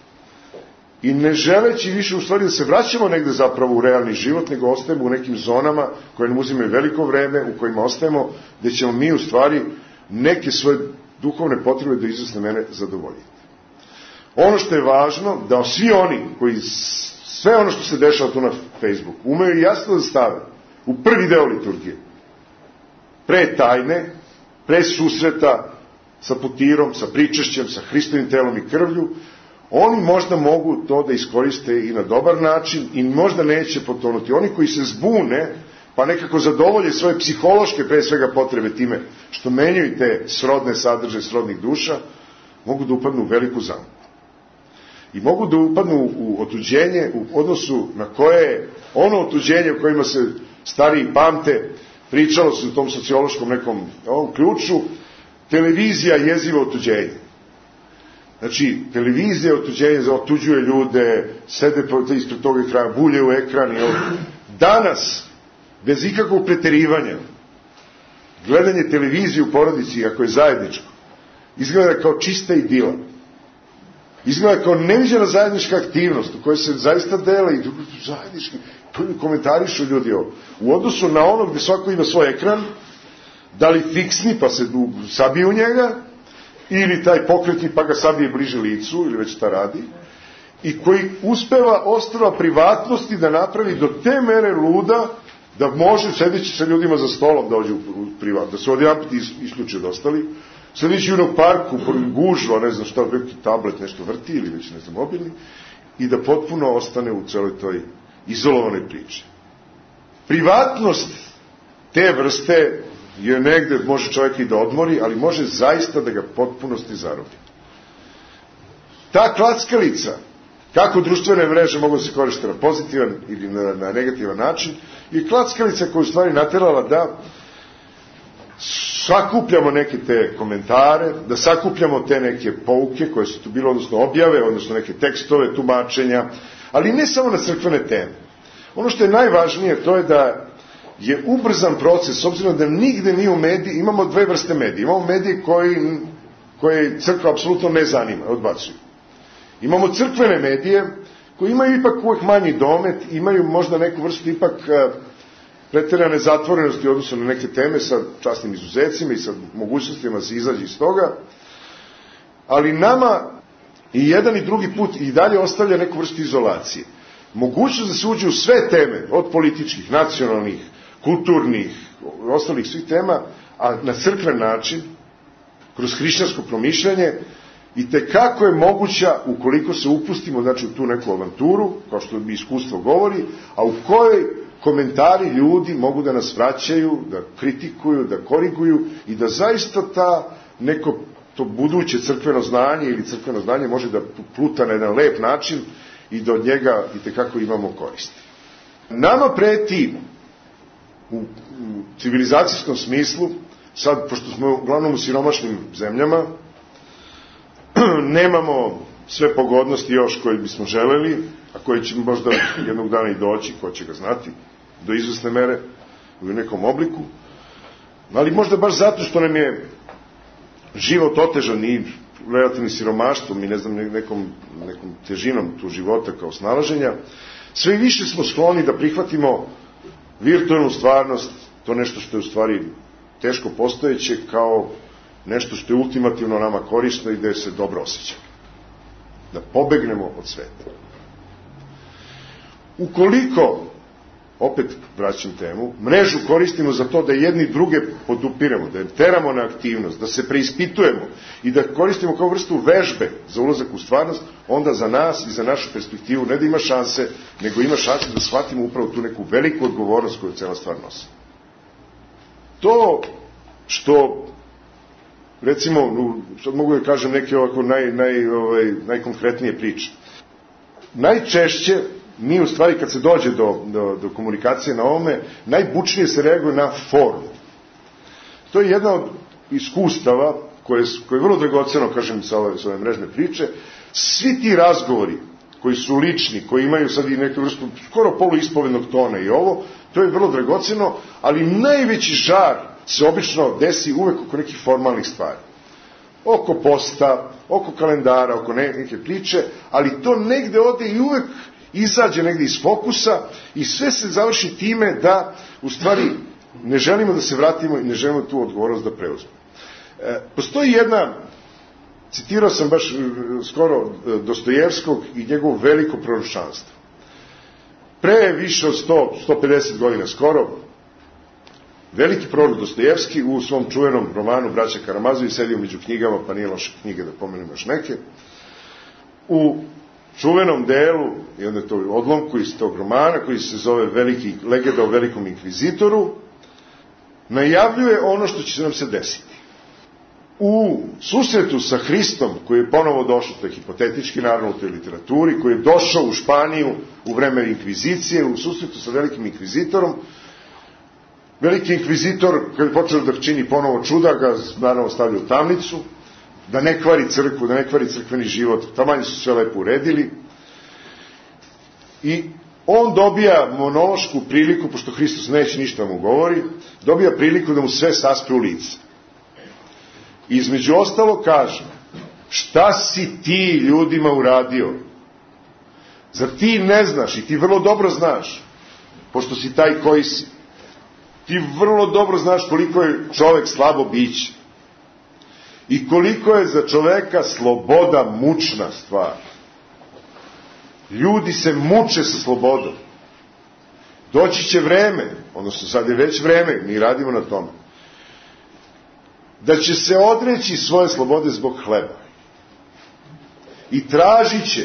i ne želeći više u stvari da se vraćamo negde zapravo u realni život, nego ostajemo u nekim zonama koje nam uzimaju veliko vreme, u kojima ostajemo, gde ćemo mi u stvari neke svoje duhovne potrebe do izvesne mene zadovoljiti. Ono što je važno, da svi oni koji sve ono što se dešava tu na Facebooku umeju jasno da stave u prvi deo liturgije, pre tajne, pre susreta sa putirom, sa pričešćem, sa Hristovim telom i krvlju, oni možda mogu to da iskoriste i na dobar način i možda neće potonuti. Oni koji se zbune, pa nekako zadovolje svoje psihološke, pre svega potrebe time što menjaju te srodne sadržaje srodnih duša, mogu da upadnu u veliku zamku. I mogu da upadnu u otuđenje u odnosu na koje je ono otuđenje u kojima se stariji pamte, pričalo se u tom sociološkom nekom ovom ključu, televizija jezivo otuđenje. Znači, televizija otuđenje otuđuje ljude, sede ispred toga ekrana, bulje u ekran i ovo. Danas, bez ikakvog preterivanja, gledanje televizije u porodici, ako je zajedničko, izgleda kao čista idila. Izgleda kao neviđena zajednička aktivnost u kojoj se zaista dela i zajednički komentarišu ljudi ovo. U odnosu na ono gde svako ima svoj ekran, da li fiksni pa se sabije u njega, ili taj pokretni pa ga sabije bliže licu, ili već šta radi, i koji uspeva ostrva privatnosti da napravi do te mere luda da može sedeći sa ljudima za stolom da ođe u privat, da se odjedanput isključi od ostali, sedeći u jednom parku, gužva, ne znam šta, neki tablet nešto vrti ili već ne znam mobilni, i da potpuno ostane u celoj toj izolovanoj priči. Privatnost te vrste je negde, može čovjek i da odmori, ali može zaista da ga potpunosti zarobi. Ta klackalica, kako društvene mreže mogu se koristiti na pozitivan ili na, na negativan način, je klackalica koja u stvari naterala da sakupljamo neke te komentare, da sakupljamo te neke pouke koje su tu bile, odnosno objave, odnosno neke tekstove, tumačenja, ali ne samo na crkvene teme. Ono što je najvažnije, to je da je ubrzan proces, s obzirom da nigde nije u mediji, imamo dve vrste medija. Imamo medije koji, koje crkva apsolutno ne zanima, odbacuju. Imamo crkvene medije koji imaju ipak uvek manji domet, imaju možda neku vrstu ipak preterane zatvorenosti u odnosu na neke teme sa časnim izuzecima i sa mogućnostima da se izađe iz toga, ali nama i jedan i drugi put i dalje ostavlja neku vrstu izolacije. Mogućnost da se uđe u sve teme, od političkih, nacionalnih, kulturnih, ostalih svih tema, a na crkven način, kroz hrišćansko promišljanje, i tekako je moguća ukoliko se upustimo, znači, u tu neku avanturu, kao što bi iskustvo govori, a u kojoj komentari ljudi mogu da nas vraćaju, da kritikuju, da koriguju i da zaista ta neko to buduće crkveno znanje ili crkveno znanje može da pluta na jedan lep način i da od njega i tekako imamo koristi. Nama preti u civilizacijskom smislu, sad, pošto smo uglavnom u siromašnim zemljama, nemamo sve pogodnosti još koje bismo želeli, a koje će možda jednog dana i doći, ko će ga znati, do izvesne mere, u nekom obliku, ali možda baš zato što nam je život otežan i relativnim siromaštvom i ne znam, nekom, nekom težinom tu života kao snalaženja, sve više smo skloni da prihvatimo virtualnu stvarnost, to nešto što je u stvari teško postojeće, kao nešto što je ultimativno nama korisno i gde se dobro osjećamo. Da pobegnemo od sveta. Ukoliko opet vraćam temu, mrežu koristimo za to da jedni druge podupiramo, da je teramo na aktivnost, da se preispitujemo i da koristimo kao vrstu vežbe za ulazak u stvarnost, onda za nas i za našu perspektivu ne da ima šanse, nego ima šanse da shvatimo upravo tu neku veliku odgovornost koju cela stvar nosi. To što, recimo, sad mogu da kažem neke ovako naj, naj, ovaj, najkonkretnije priče. Najčešće mi u stvari kad se dođe do, do, do komunikacije na ovome, najbučnije se reaguje na formu. To je jedna od iskustava koje, koje je vrlo dragoceno, kažem, sa ove, sa ove mrežne priče. Svi ti razgovori koji su lični, koji imaju sad i neku vrstu skoro poluispovednog tona i ovo, to je vrlo dragoceno, ali najveći žar se obično desi uvek oko nekih formalnih stvari. Oko posta, oko kalendara, oko neke priče, ali to negde ode i uvek izađe negde iz fokusa i sve se završi time da u stvari ne želimo da se vratimo i ne želimo tu odgovornost da preuzmemo. E, postoji jedna, citirao sam baš skoro Dostojevskog i njegovo veliko proročanstvo. Pre više od sto do sto pedeset godina skoro, veliki prorok Dostojevski u svom čuvenom romanu Braća Karamazovi, sedio među knjigama, pa nije loše knjige da pomenemo još neke, u čuvenom delu, i onda je to odlomku iz tog romana, koji se zove Veliki, Legenda o velikom inkvizitoru, najavljuje ono što će nam se desiti. U susretu sa Hristom, koji je ponovo došao, to je hipotetički naravno u toj literaturi, koji je došao u Španiju u vreme inkvizicije, u susretu sa velikim inkvizitorom, veliki inkvizitor, kad je počeo da čini ponovo čuda, ga naravno stavlja u tamnicu, da ne kvari crkvu, da ne kvari crkveni život, taman su sve lepo uredili. I on dobija monološku priliku, pošto Hristos neće ništa mu govori, dobija priliku da mu sve saspe u lice. I između ostalo kaže, šta si ti ljudima uradio? Zar ti ne znaš i ti vrlo dobro znaš, pošto si taj koji si, ti vrlo dobro znaš koliko je čovek slabo biće i koliko je za čoveka sloboda mučna stvar. Ljudi se muče sa slobodom. Doći će vreme, odnosno sad je već vreme, mi radimo na tome, da će se odreći svoje slobode zbog hleba. I tražit će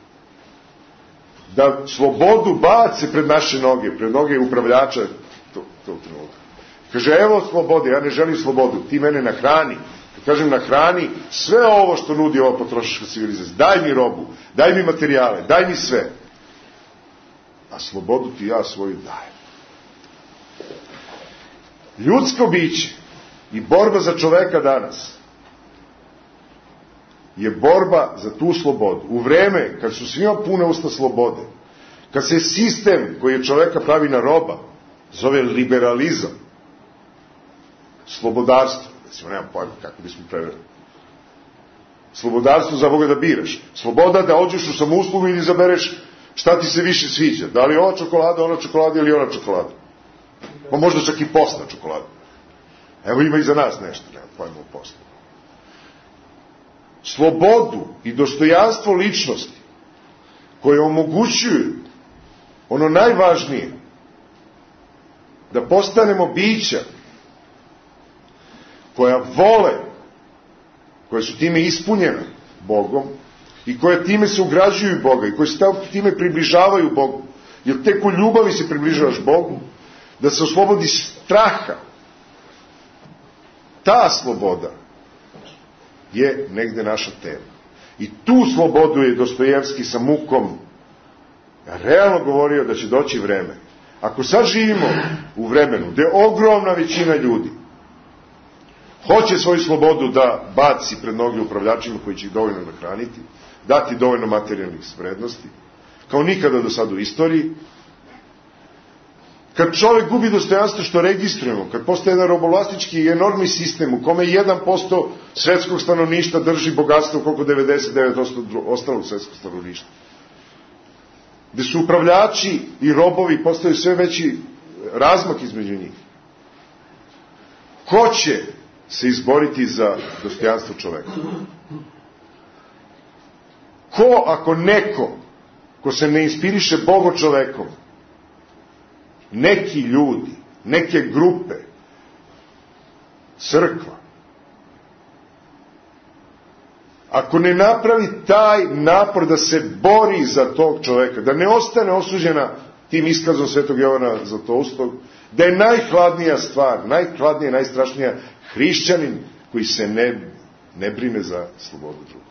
da slobodu bace pred naše noge, pred noge upravljača tog trenutka. Kaže, evo slobode, ja ne želim slobodu, ti mene nahrani. Kad kažem nahrani, sve ovo što nudi ova potrošačka civilizacija, daj mi robu, daj mi materijale, daj mi sve. A slobodu ti ja svoju dajem. Ljudsko biće i borba za čoveka danas je borba za tu slobodu. U vreme kad su svima pune usta slobode, kad se sistem koji je čoveka pravi na roba zove liberalizam, slobodarstvo, recimo, nemam pojma kako bismo preverili. Slobodarstvo za Boga da biraš. Sloboda da ođeš u samouslugu i izabereš šta ti se više sviđa. Da li ova čokolada, ona čokolada ili ona čokolada. Pa možda čak i postna čokolada. Evo ima i za nas nešto, nemam pojma o poslu. Slobodu i dostojanstvo ličnosti koje omogućuju ono najvažnije, da postanemo bića koja vole, koje su time ispunjene Bogom i koje time se ugrađuju Boga i koje se time približavaju Bogu, jer tek u ljubavi se približavaš Bogu, da se oslobodi straha. Ta sloboda je negde naša tema. I tu slobodu je Dostojevski sa mukom realno govorio da će doći vreme. Ako sad živimo u vremenu gde ogromna većina ljudi hoće svoju slobodu da baci pred noge upravljačima koji će ih dovoljno nahraniti, dati dovoljno materijalnih vrednosti, kao nikada do sada u istoriji, kad čovek gubi dostojanstvo što registrujemo, kad postaje jedan robovlasnički i enormni sistem u kome jedan posto svetskog stanovništva drži bogatstvo koliko devedeset devet posto ostalog svetskog stanovništva, gde su upravljači i robovi postaju sve veći razmak između njih. Ko će se izboriti za dostojanstvo čoveka? Ko, ako neko ko se ne inspiriše Bogo čovekom, neki ljudi, neke grupe, crkva, ako ne napravi taj napor da se bori za tog čoveka, da ne ostane osuđena tim iskazom Svetog Jovana Zlatoustog, da je najhladnija stvar, najhladnija, najstrašnija hrišćanin koji se ne, ne brine za slobodu drugog.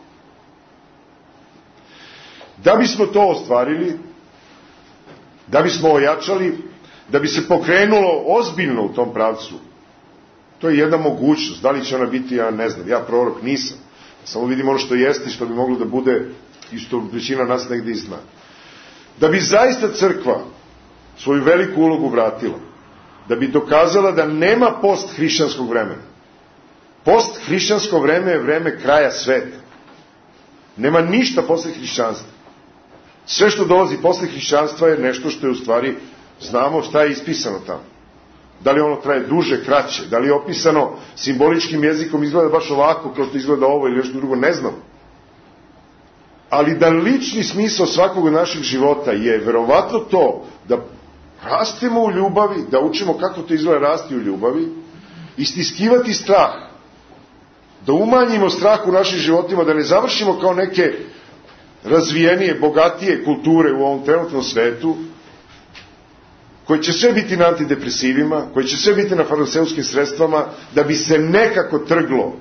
Da bismo to ostvarili, da bismo ojačali, da bi se pokrenulo ozbiljno u tom pravcu, to je jedna mogućnost. Da li će ona biti, ja ne znam, ja prorok nisam. Samo vidim ono što jeste i što bi moglo da bude i što većina nas negde i zna. Da bi zaista crkva svoju veliku ulogu vratila, da bi dokazala da nema post-hrišćanskog vremena. Post-hrišćansko vreme je vreme kraja sveta. Nema ništa posle hrišćanstva. Sve što dolazi posle hrišćanstva je nešto što je u stvari, znamo šta je ispisano tamo. Da li ono traje duže, kraće, da li je opisano simboličkim jezikom, izgleda baš ovako kao što izgleda ovo ili nešto drugo, ne znam. Ali da lični smisao svakog od naših života je verovatno to da rastemo u ljubavi, da učimo kako to izgleda rasti u ljubavi, istiskivati strah, da umanjimo strah u našim životima, da ne završimo kao neke razvijenije, bogatije kulture u ovom trenutnom svetu, koji će sve biti na antidepresivima, koji će sve biti na farmaceuskim sredstvama, da bi se nekako trglo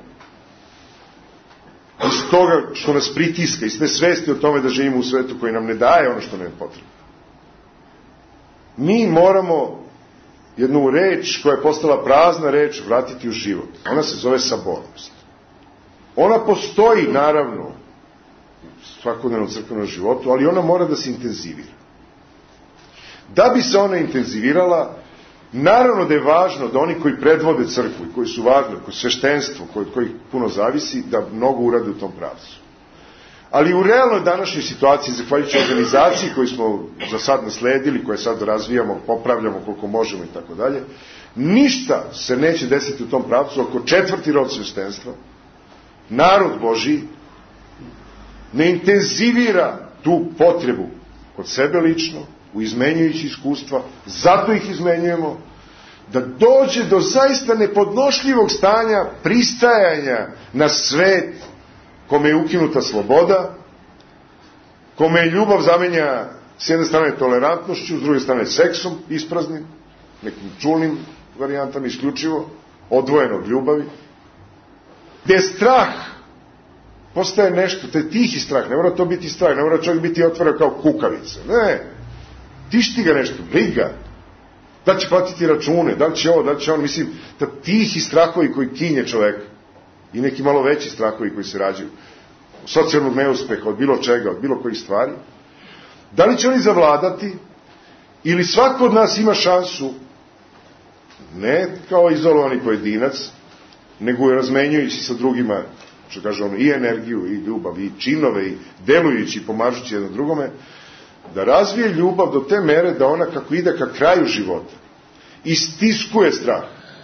iz toga što nas pritiska, iz te svesti o tome da živimo u svetu koji nam ne daje ono što nam je potrebno. Mi moramo jednu reč koja je postala prazna reč vratiti u život. Ona se zove sabornost. Ona postoji, naravno, u svakodnevnom crkvenom životu, ali ona mora da se intenzivira. Da bi se ona intenzivirala, naravno da je važno da oni koji predvode crkvu i koji su važni, koji sveštenstvo, koji, koji puno zavisi, da mnogo urade u tom pravcu. Ali u realnoj današnjoj situaciji, zahvaljujući organizaciji koju smo za sad nasledili, koje sad razvijamo, popravljamo koliko možemo i tako dalje, ništa se neće desiti u tom pravcu ako četvrti rod sveštenstva, narod Božiji, ne intenzivira tu potrebu kod sebe lično, u izmenjujući iskustva, zato ih izmenjujemo, da dođe do zaista nepodnošljivog stanja pristajanja na svet kome je ukinuta sloboda, kome je ljubav zamenja s jedne strane tolerantnošću, s druge strane seksom ispraznim, nekim čulnim varijantama isključivo, odvojeno od ljubavi, gde strah postaje nešto, to je tihi strah, ne mora to biti strah, ne mora čovjek biti otvoren kao kukavica, ne, tišti ga nešto, briga, da će platiti račune, da li će ovo, da li će on, mislim, da tihi strahovi koji kinje čoveka i neki malo veći strahovi koji se rađaju, socijalnog neuspeha, od bilo čega, od bilo kojih stvari, da li će oni zavladati ili svako od nas ima šansu, ne kao izolovani pojedinac, nego je razmenjujući sa drugima, što kaže ono, i energiju, i ljubav, i činove, i delujući, i pomažući jedno drugome, da razvije ljubav do te mere da ona kako ide ka kraju života istiskuje strah.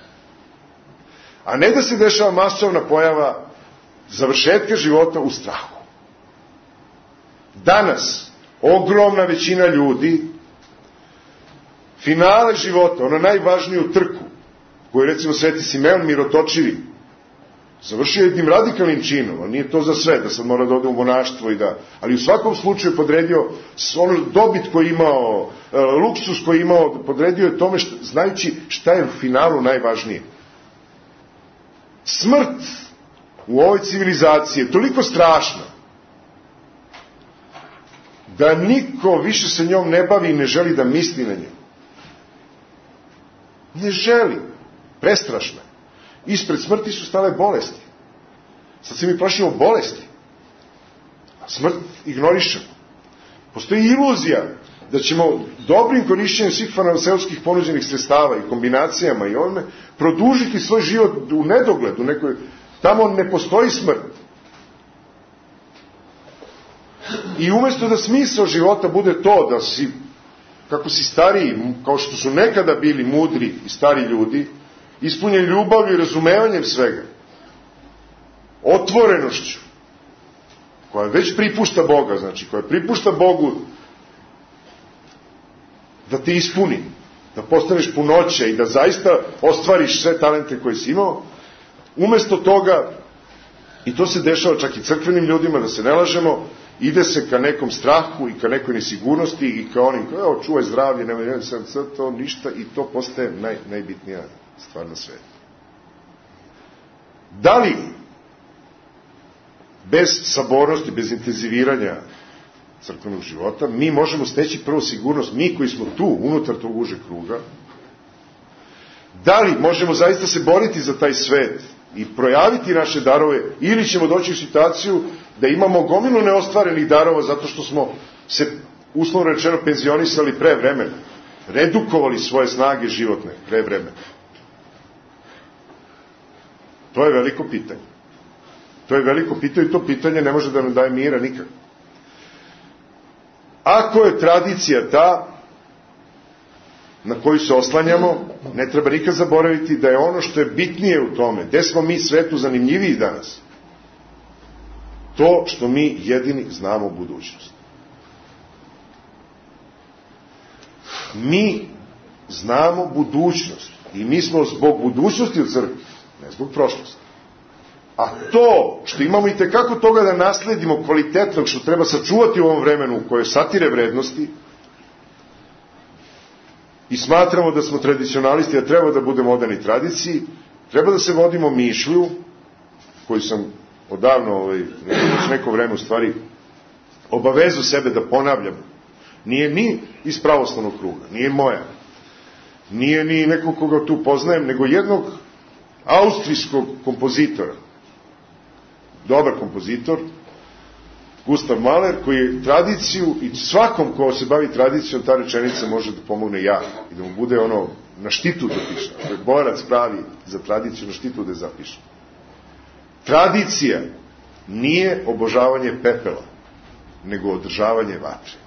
A ne da se dešava masovna pojava završetka života u strahu. Danas ogromna većina ljudi finale života, ono najvažniju trku, koju recimo Sveti Simeon Mirotočivi završio jednim radikalnim činom, ali nije to za sve, da sad mora da ode u monaštvo i da, ali u svakom slučaju podredio ono dobit koji je imao, luksus koji je imao, podredio je tome šta, znajući šta je u finalu najvažnije. Smrt u ovoj civilizaciji je toliko strašna da niko više se njom ne bavi i ne želi da misli na nju. Ne želi. Prestrašna. Ispred smrti su stale bolesti. Sad se mi plašimo bolesti. A smrt ignorišemo. Postoji iluzija da ćemo dobrim korišćenjem svih farmaceutskih ponuđenih sredstava i kombinacijama i onome produžiti svoj život u nedogled, u nekoj, tamo ne postoji smrt. I umjesto da smisao života bude to da si, kako si stariji, kao što su nekada bili mudri i stari ljudi, ispunjen ljubavlju i razumevanjem svega, otvorenošću, koja već pripušta Boga, znači koja pripušta Bogu da te ispuni, da postaneš punoća i da zaista ostvariš sve talente koje si imao, umesto toga, i to se dešava čak i crkvenim ljudima, da se ne lažemo, ide se ka nekom strahu i ka nekoj nesigurnosti i ka onim, evo, čuvaj zdravlje, nema nema sad, sad to ništa, i to postaje naj, najbitnija stvar na svetu. Da li bez sabornosti, bez intenziviranja crkvenog života, mi možemo steći prvo sigurnost, mi koji smo tu, unutar tog užeg kruga, da li možemo zaista se boriti za taj svet i projaviti naše darove, ili ćemo doći u situaciju da imamo gomilu neostvarenih darova zato što smo se, uslovno rečeno, penzionisali pre vremena, redukovali svoje snage životne pre vremena. To je veliko pitanje. To je veliko pitanje i to pitanje ne može da nam daje mira nikako. Ako je tradicija ta na koju se oslanjamo, ne treba nikad zaboraviti da je ono što je bitnije u tome, gde smo mi svetu zanimljiviji danas, to što mi jedini znamo budućnost. Mi znamo budućnost i mi smo zbog budućnosti u crkvi, ne zbog prošlosti. A to što imamo i tekako toga da nasledimo kvalitetnog, što treba sačuvati u ovom vremenu koje satire vrednosti, i smatramo da smo tradicionalisti, da treba da budemo odani tradiciji, treba da se vodimo mišlju, koju sam odavno, ovaj, već neko vreme u stvari, obavezu sebe da ponavljam. Nije ni iz pravoslavnog kruga, nije moja, nije ni nekog koga tu poznajem, nego jednog austrijskog kompozitora, dobar kompozitor, Gustav Mahler, koji je tradiciju, i svakom ko se bavi tradicijom, ta rečenica može da pomogne jako i da mu bude ono na štitu da piše. To je borac pravi za tradiciju, na štitu da je zapiše. Tradicija nije obožavanje pepela, nego održavanje vatre.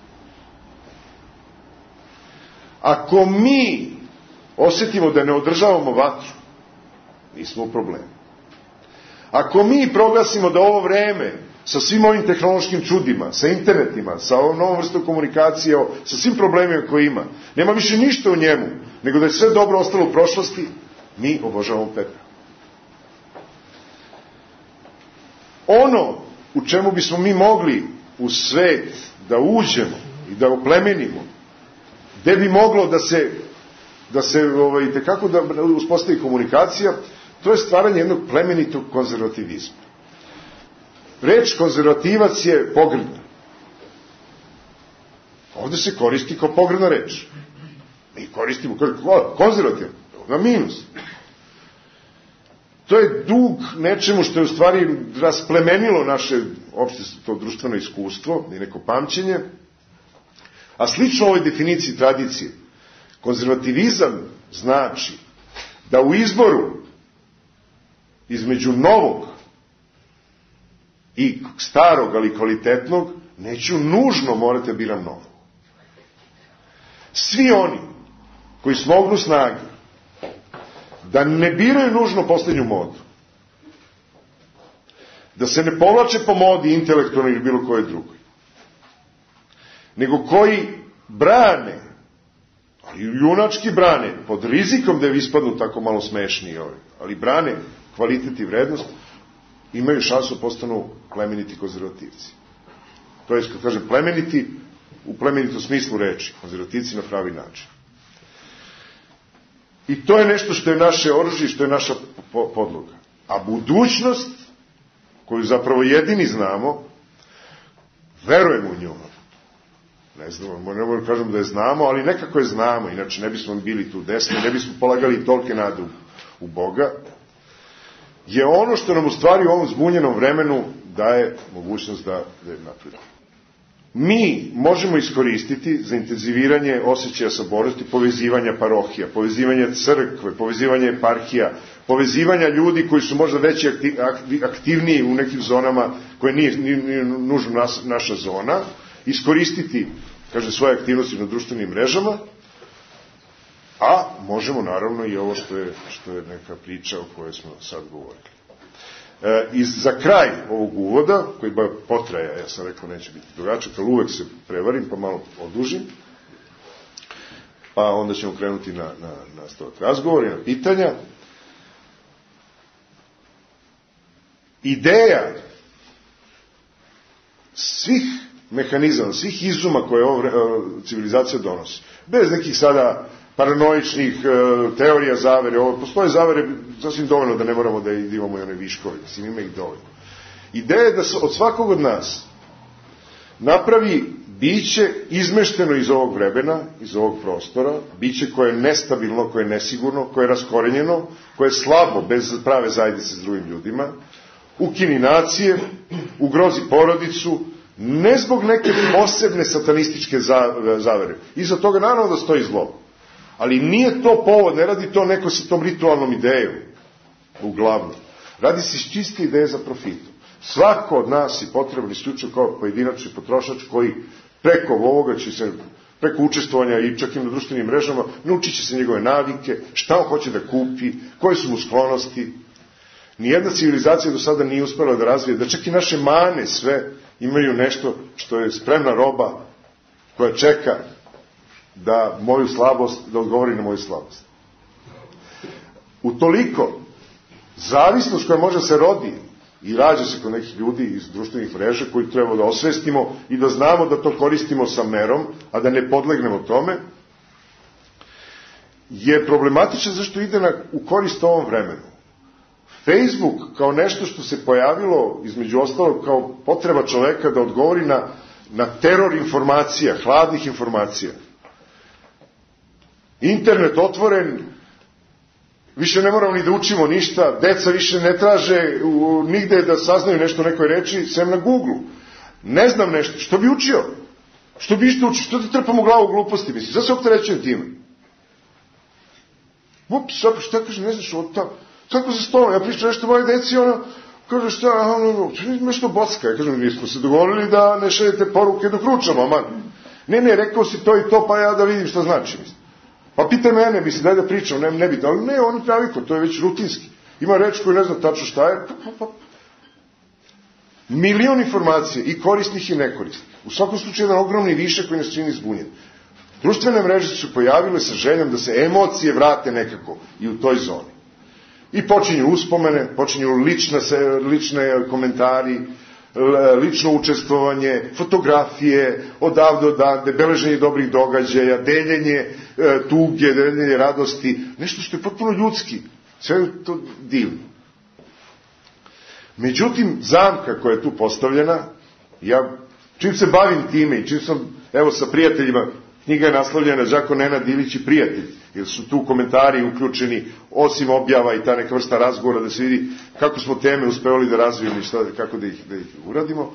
Ako mi osetimo da ne održavamo vatru, nismo u problemu. Ako mi proglasimo da ovo vreme, sa svim ovim tehnološkim čudima, sa internetima, sa ovom novom vrstom komunikacije, sa svim problemima koje ima, nema više ništa u njemu, nego da je sve dobro ostalo u prošlosti, mi obožavamo pepeo. Ono u čemu bismo mi mogli u svet da uđemo i da oplemenimo, gde bi moglo da se, da se ovaj, tekako da uspostavi komunikacija, to je stvaranje jednog plemenitog konzervativizma. Reč konzervativac je pogrdna. Ovde se koristi kao pogrdna reč. Mi koristimo konzervativno, na minus. To je dug nečemu što je u stvari rasplemenilo naše opšte to društveno iskustvo i neko pamćenje, a slično ovoj definiciji tradicije. Konzervativizam znači da u izboru između novog i starog, ali kvalitetnog, neću nužno morati biram novo. Svi oni koji smognu snage da ne biraju nužno poslednju modu, da se ne povlače po modi intelektualno ili bilo koje drugoj, nego koji brane, ali junački brane, pod rizikom da je ispadnu tako malo smešni, ali brane kvalitet i vrednost, imaju šansu postanu plemeniti konzervativci. To je, kad kažem plemeniti, u plemenitom smislu reči, konzervativci na pravi način. I to je nešto što je naše oružje, što je naša podloga. A budućnost, koju zapravo jedini znamo, verujemo u nju. Ne znamo, ne mogu kažem da je znamo, ali nekako je znamo, inače ne bismo bili tu desni, ne bismo polagali tolike nade u Boga, je ono što nam u stvari u ovom zbunjenom vremenu daje mogućnost da, da je napredimo. Mi možemo iskoristiti za intenziviranje osjećaja sabornosti, povezivanja parohija, povezivanja crkve, povezivanja eparhija, povezivanja ljudi koji su možda veći aktivniji u nekim zonama koje nije, nije nužno nas, naša zona, iskoristiti, kaže, svoje aktivnosti na društvenim mrežama, a možemo naravno i ovo što je, što je neka priča o kojoj smo sad govorili. E, I za kraj ovog uvoda, koji ba potraja, ja sam rekao neće biti dugačak, ali uvek se prevarim pa malo odužim, pa onda ćemo krenuti na, na, na stavak razgovor i na pitanja. Ideja svih mehanizama, svih izuma koje ova civilizacija donosi, bez nekih sada paranoičnih teorija zavere, ovo, postoje zavere sasvim dovoljno da ne moramo da imamo i one viškove, mislim, ima ih dovoljno. Ideja je da se od svakog od nas napravi biće izmešteno iz ovog vremena, iz ovog prostora, biće koje je nestabilno, koje je nesigurno, koje je raskorenjeno, koje je slabo, bez prave zajednice s drugim ljudima, ukini nacije, ugrozi porodicu, ne zbog neke posebne satanističke zavere. Iza toga naravno da stoji zlo. Ali nije to povod, ne radi to neko sa tom ritualnom idejom, uglavnom. Radi se iz čiste ideje za profitom. Svako od nas je potreban isključivo kao pojedinačni potrošač koji preko ovoga će se, preko učestvovanja i čak i na društvenim mrežama, naučit će se njegove navike, šta on hoće da kupi, koje su mu sklonosti. Nijedna civilizacija do sada nije uspela da razvije, da čak i naše mane sve imaju nešto što je spremna roba koja čeka da moju slabost, da odgovori na moju slabost. Utoliko, zavisnost koja može se rodi i rađa se kod nekih ljudi iz društvenih mreža koji treba da osvestimo i da znamo da to koristimo sa merom, a da ne podlegnemo tome, je problematičan zašto ide na, u korist ovom vremenu. Facebook kao nešto što se pojavilo, između ostalog, kao potreba čoveka da odgovori na, na teror informacija, hladnih informacija. Internet otvoren, više ne moramo ni da učimo ništa, deca više ne traže u, nigde da saznaju nešto o nekoj reči, sem na Google. Ne znam nešto, što bi učio? Što bi išto učio? Što ti trpam u glavu gluposti? Mislim, sad se opterećujem time. Ups, šta kaže, ne znaš, od tamo. Tako za stolom, ja pričam nešto moje deci, ona kaže šta, nešto bocka. Ja kažem, mi smo se dogovorili da ne šaljete poruke dok ručamo, aman. Ne, ne, rekao si to i to, pa ja da vidim šta znači, mislim. Pa pita mene, mislim, daj da pričam, ne, ne bi, ali ne, on je naviko, to je već rutinski. Ima reč koju ne zna tačno šta je, pa, pa, pa. Milion informacije, i korisnih i nekorisnih. U svakom slučaju jedan ogromni višak koji nas čini zbunjen. Društvene mreže su pojavile sa željom da se emocije vrate nekako i u toj zoni. I počinju uspomene, počinju lične, lične komentari, lično učestvovanje, fotografije, odavde odavde, beleženje dobrih događaja, deljenje tuge, deljenje radosti, nešto što je potpuno ljudski, sve je to divno. Međutim, zamka koja je tu postavljena, ja čim se bavim time i čim sam, evo sa prijateljima, knjiga je naslovljena Đako Nenad Ilić i prijatelj, jer su tu komentari uključeni, osim objava i ta neka vrsta razgovora, da se vidi kako smo teme uspevali da razvijemo i šta, kako da ih, da ih uradimo.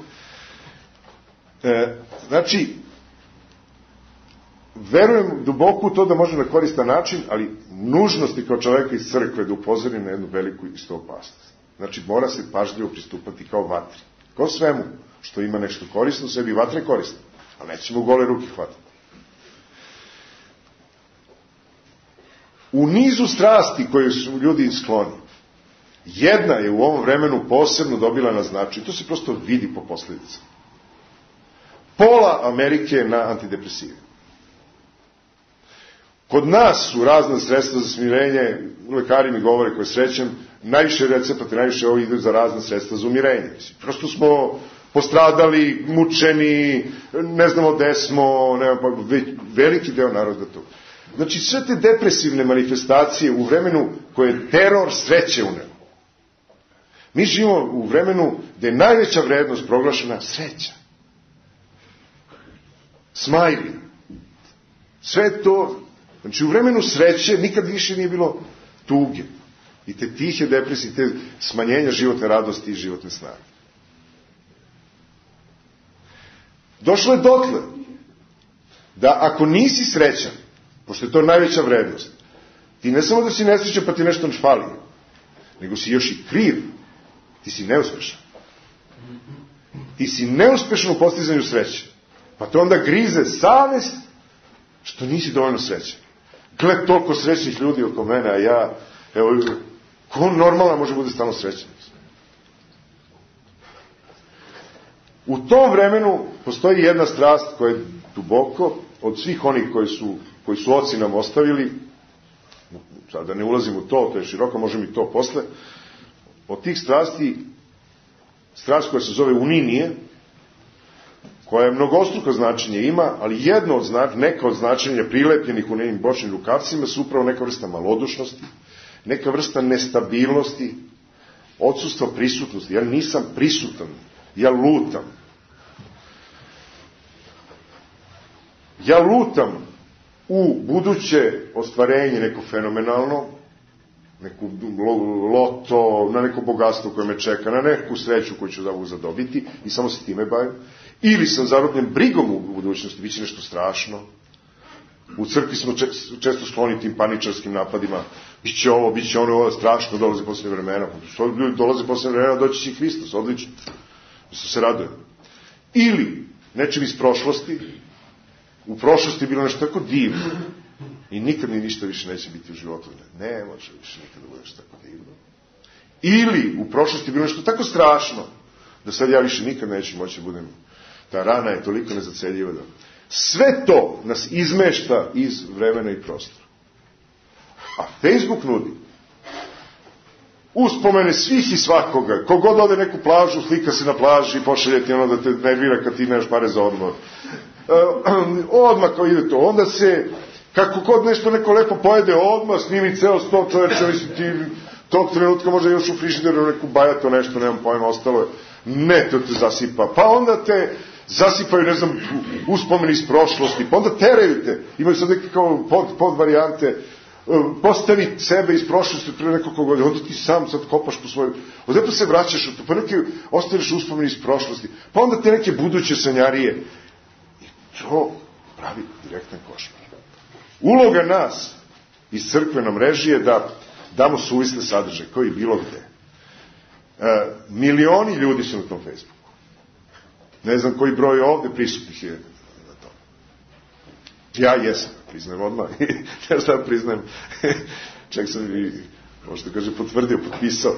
E, znači, verujem duboko u to da može na koristan način, ali nužnosti kao čoveka iz crkve da upozori na jednu veliku isto opasnost. Znači, mora se pažljivo pristupati kao vatri. Kao svemu što ima nešto korisno, sebi vatre je korisno, ali nećemo gole ruke hvatati. U nizu strasti koje su ljudi skloni, jedna je u ovom vremenu posebno dobila na značaju, to se prosto vidi po posledicama. Pola Amerike je na antidepresive. Kod nas su razne sredstva za smirenje, lekari mi govore koje srećem, najviše recepata, najviše ovo ide za razne sredstva za umirenje. Prosto smo postradali, mučeni, ne znamo gde smo, nema, pa, veliki deo naroda to. Znači, sve te depresivne manifestacije u vremenu koje je teror sreće uneo. Mi živimo u vremenu gde je najveća vrednost proglašena sreća. Smajli. Sve to, znači u vremenu sreće nikad više nije bilo tuge. I te tihe depresije, te smanjenja životne radosti i životne snage. Došlo je dotle da ako nisi srećan, pošto je to najveća vrednost, ti ne samo da si nesrećan pa ti nešto ne fali, nego si još i kriv, ti si neuspešan. Ti si neuspešan u postizanju sreće. Pa to onda grize savest što nisi dovoljno srećan. Gled, toliko srećnih ljudi oko mene, a ja, evo, ko normalna može bude stalno srećan? U tom vremenu postoji jedna strast koja je duboko, od svih onih koji su koji su oci nam ostavili, sad da ne ulazim u to, to je široko, možemo i to posle, od tih strasti, strast koja se zove uninije, koja je mnogostruko značenje ima, ali jedno od značenja, neka od značenja prilepljenih u njenim bočnim rukavcima su upravo neka vrsta malodušnosti, neka vrsta nestabilnosti, odsustva prisutnosti. Ja nisam prisutan, ja lutam. Ja lutam u buduće ostvarenje neko fenomenalno, neku loto, na neko bogatstvo koje me čeka, na neku sreću koju ću da mogu zadobiti i samo se time bavim. Ili sam zarobljen brigom u budućnosti, bit će nešto strašno. U crkvi smo često skloni tim paničarskim napadima, bit će ovo, bit će ono, ovo strašno, dolaze posljednje vremena. Ljudi dolaze posljednje vremena, doći će i Hristos, odlično. Mislim se radujem. Ili nečim iz prošlosti, u prošlosti je bilo nešto tako divno i nikad ni ništa više neće biti u životu. Ne, ne može više nikad da bude nešto tako divno. Ili u prošlosti je bilo nešto tako strašno da sad ja više nikad neću moći da budem. Ta rana je toliko nezaceljiva da... Sve to nas izmešta iz vremena i prostora. A Facebook nudi uspomene svih i svakoga. Kogod ode neku plažu, slika se na plaži i pošalje ti ono da te nervira kad ti nemaš pare za odmor. E, odmah kao ide to. Onda se, kako kod nešto neko lepo pojede, odmah snimi ceo sto čoveče, mislim ti tog trenutka možda još u frižideru neku bajato nešto, nemam pojma, ostalo je. Ne, to te zasipa. Pa onda te zasipaju, ne znam, uspomeni iz prošlosti, pa onda teraju te. Imaju sad neke kao pod, pod varijante, postavi sebe iz prošlosti pre nekoliko godina, onda ti sam sad kopaš po svoju, onda se vraćaš u to, pa neke ostaviš uspomeni iz prošlosti, pa onda te neke buduće sanjarije. I to pravi direktan košmar. Uloga nas iz crkvene mreže je da damo suvisle sadržaje, koji bilo gde. E, milioni ljudi su na tom Facebooku. Ne znam koji broj ovde prisutnih je na tom. Ja jesam, priznajem odmah. Ja sad priznajem. Čak sam i, možda kaže, potvrdio, potpisao.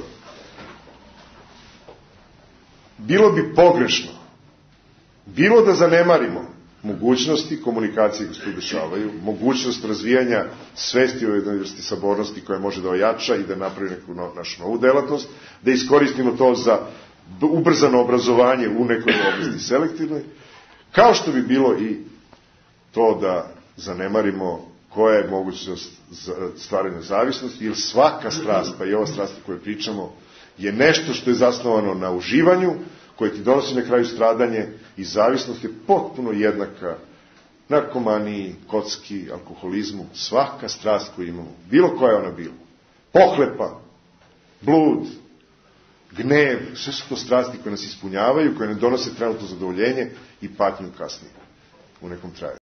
Bilo bi pogrešno, bilo da zanemarimo mogućnosti komunikacije koje se dešavaju, mogućnost razvijanja svesti o jednoj vrsti sabornosti koja može da ojača i da napravi neku no, našu novu delatnost, da iskoristimo to za ubrzano obrazovanje u nekoj oblasti selektivnoj, kao što bi bilo i to da zanemarimo koja je mogućnost stvaranja zavisnosti, jer svaka strast, pa i ova strast o kojoj pričamo, je nešto što je zasnovano na uživanju, koje ti donosi na kraju stradanje i zavisnost je potpuno jednaka narkomaniji, kocki, alkoholizmu, svaka strast koju imamo, bilo koja je ona bila, pohlepa, blud, gnev, sve su to strasti koje nas ispunjavaju, koje ne donose trenutno zadovoljenje i patnju kasnije u nekom trajanju.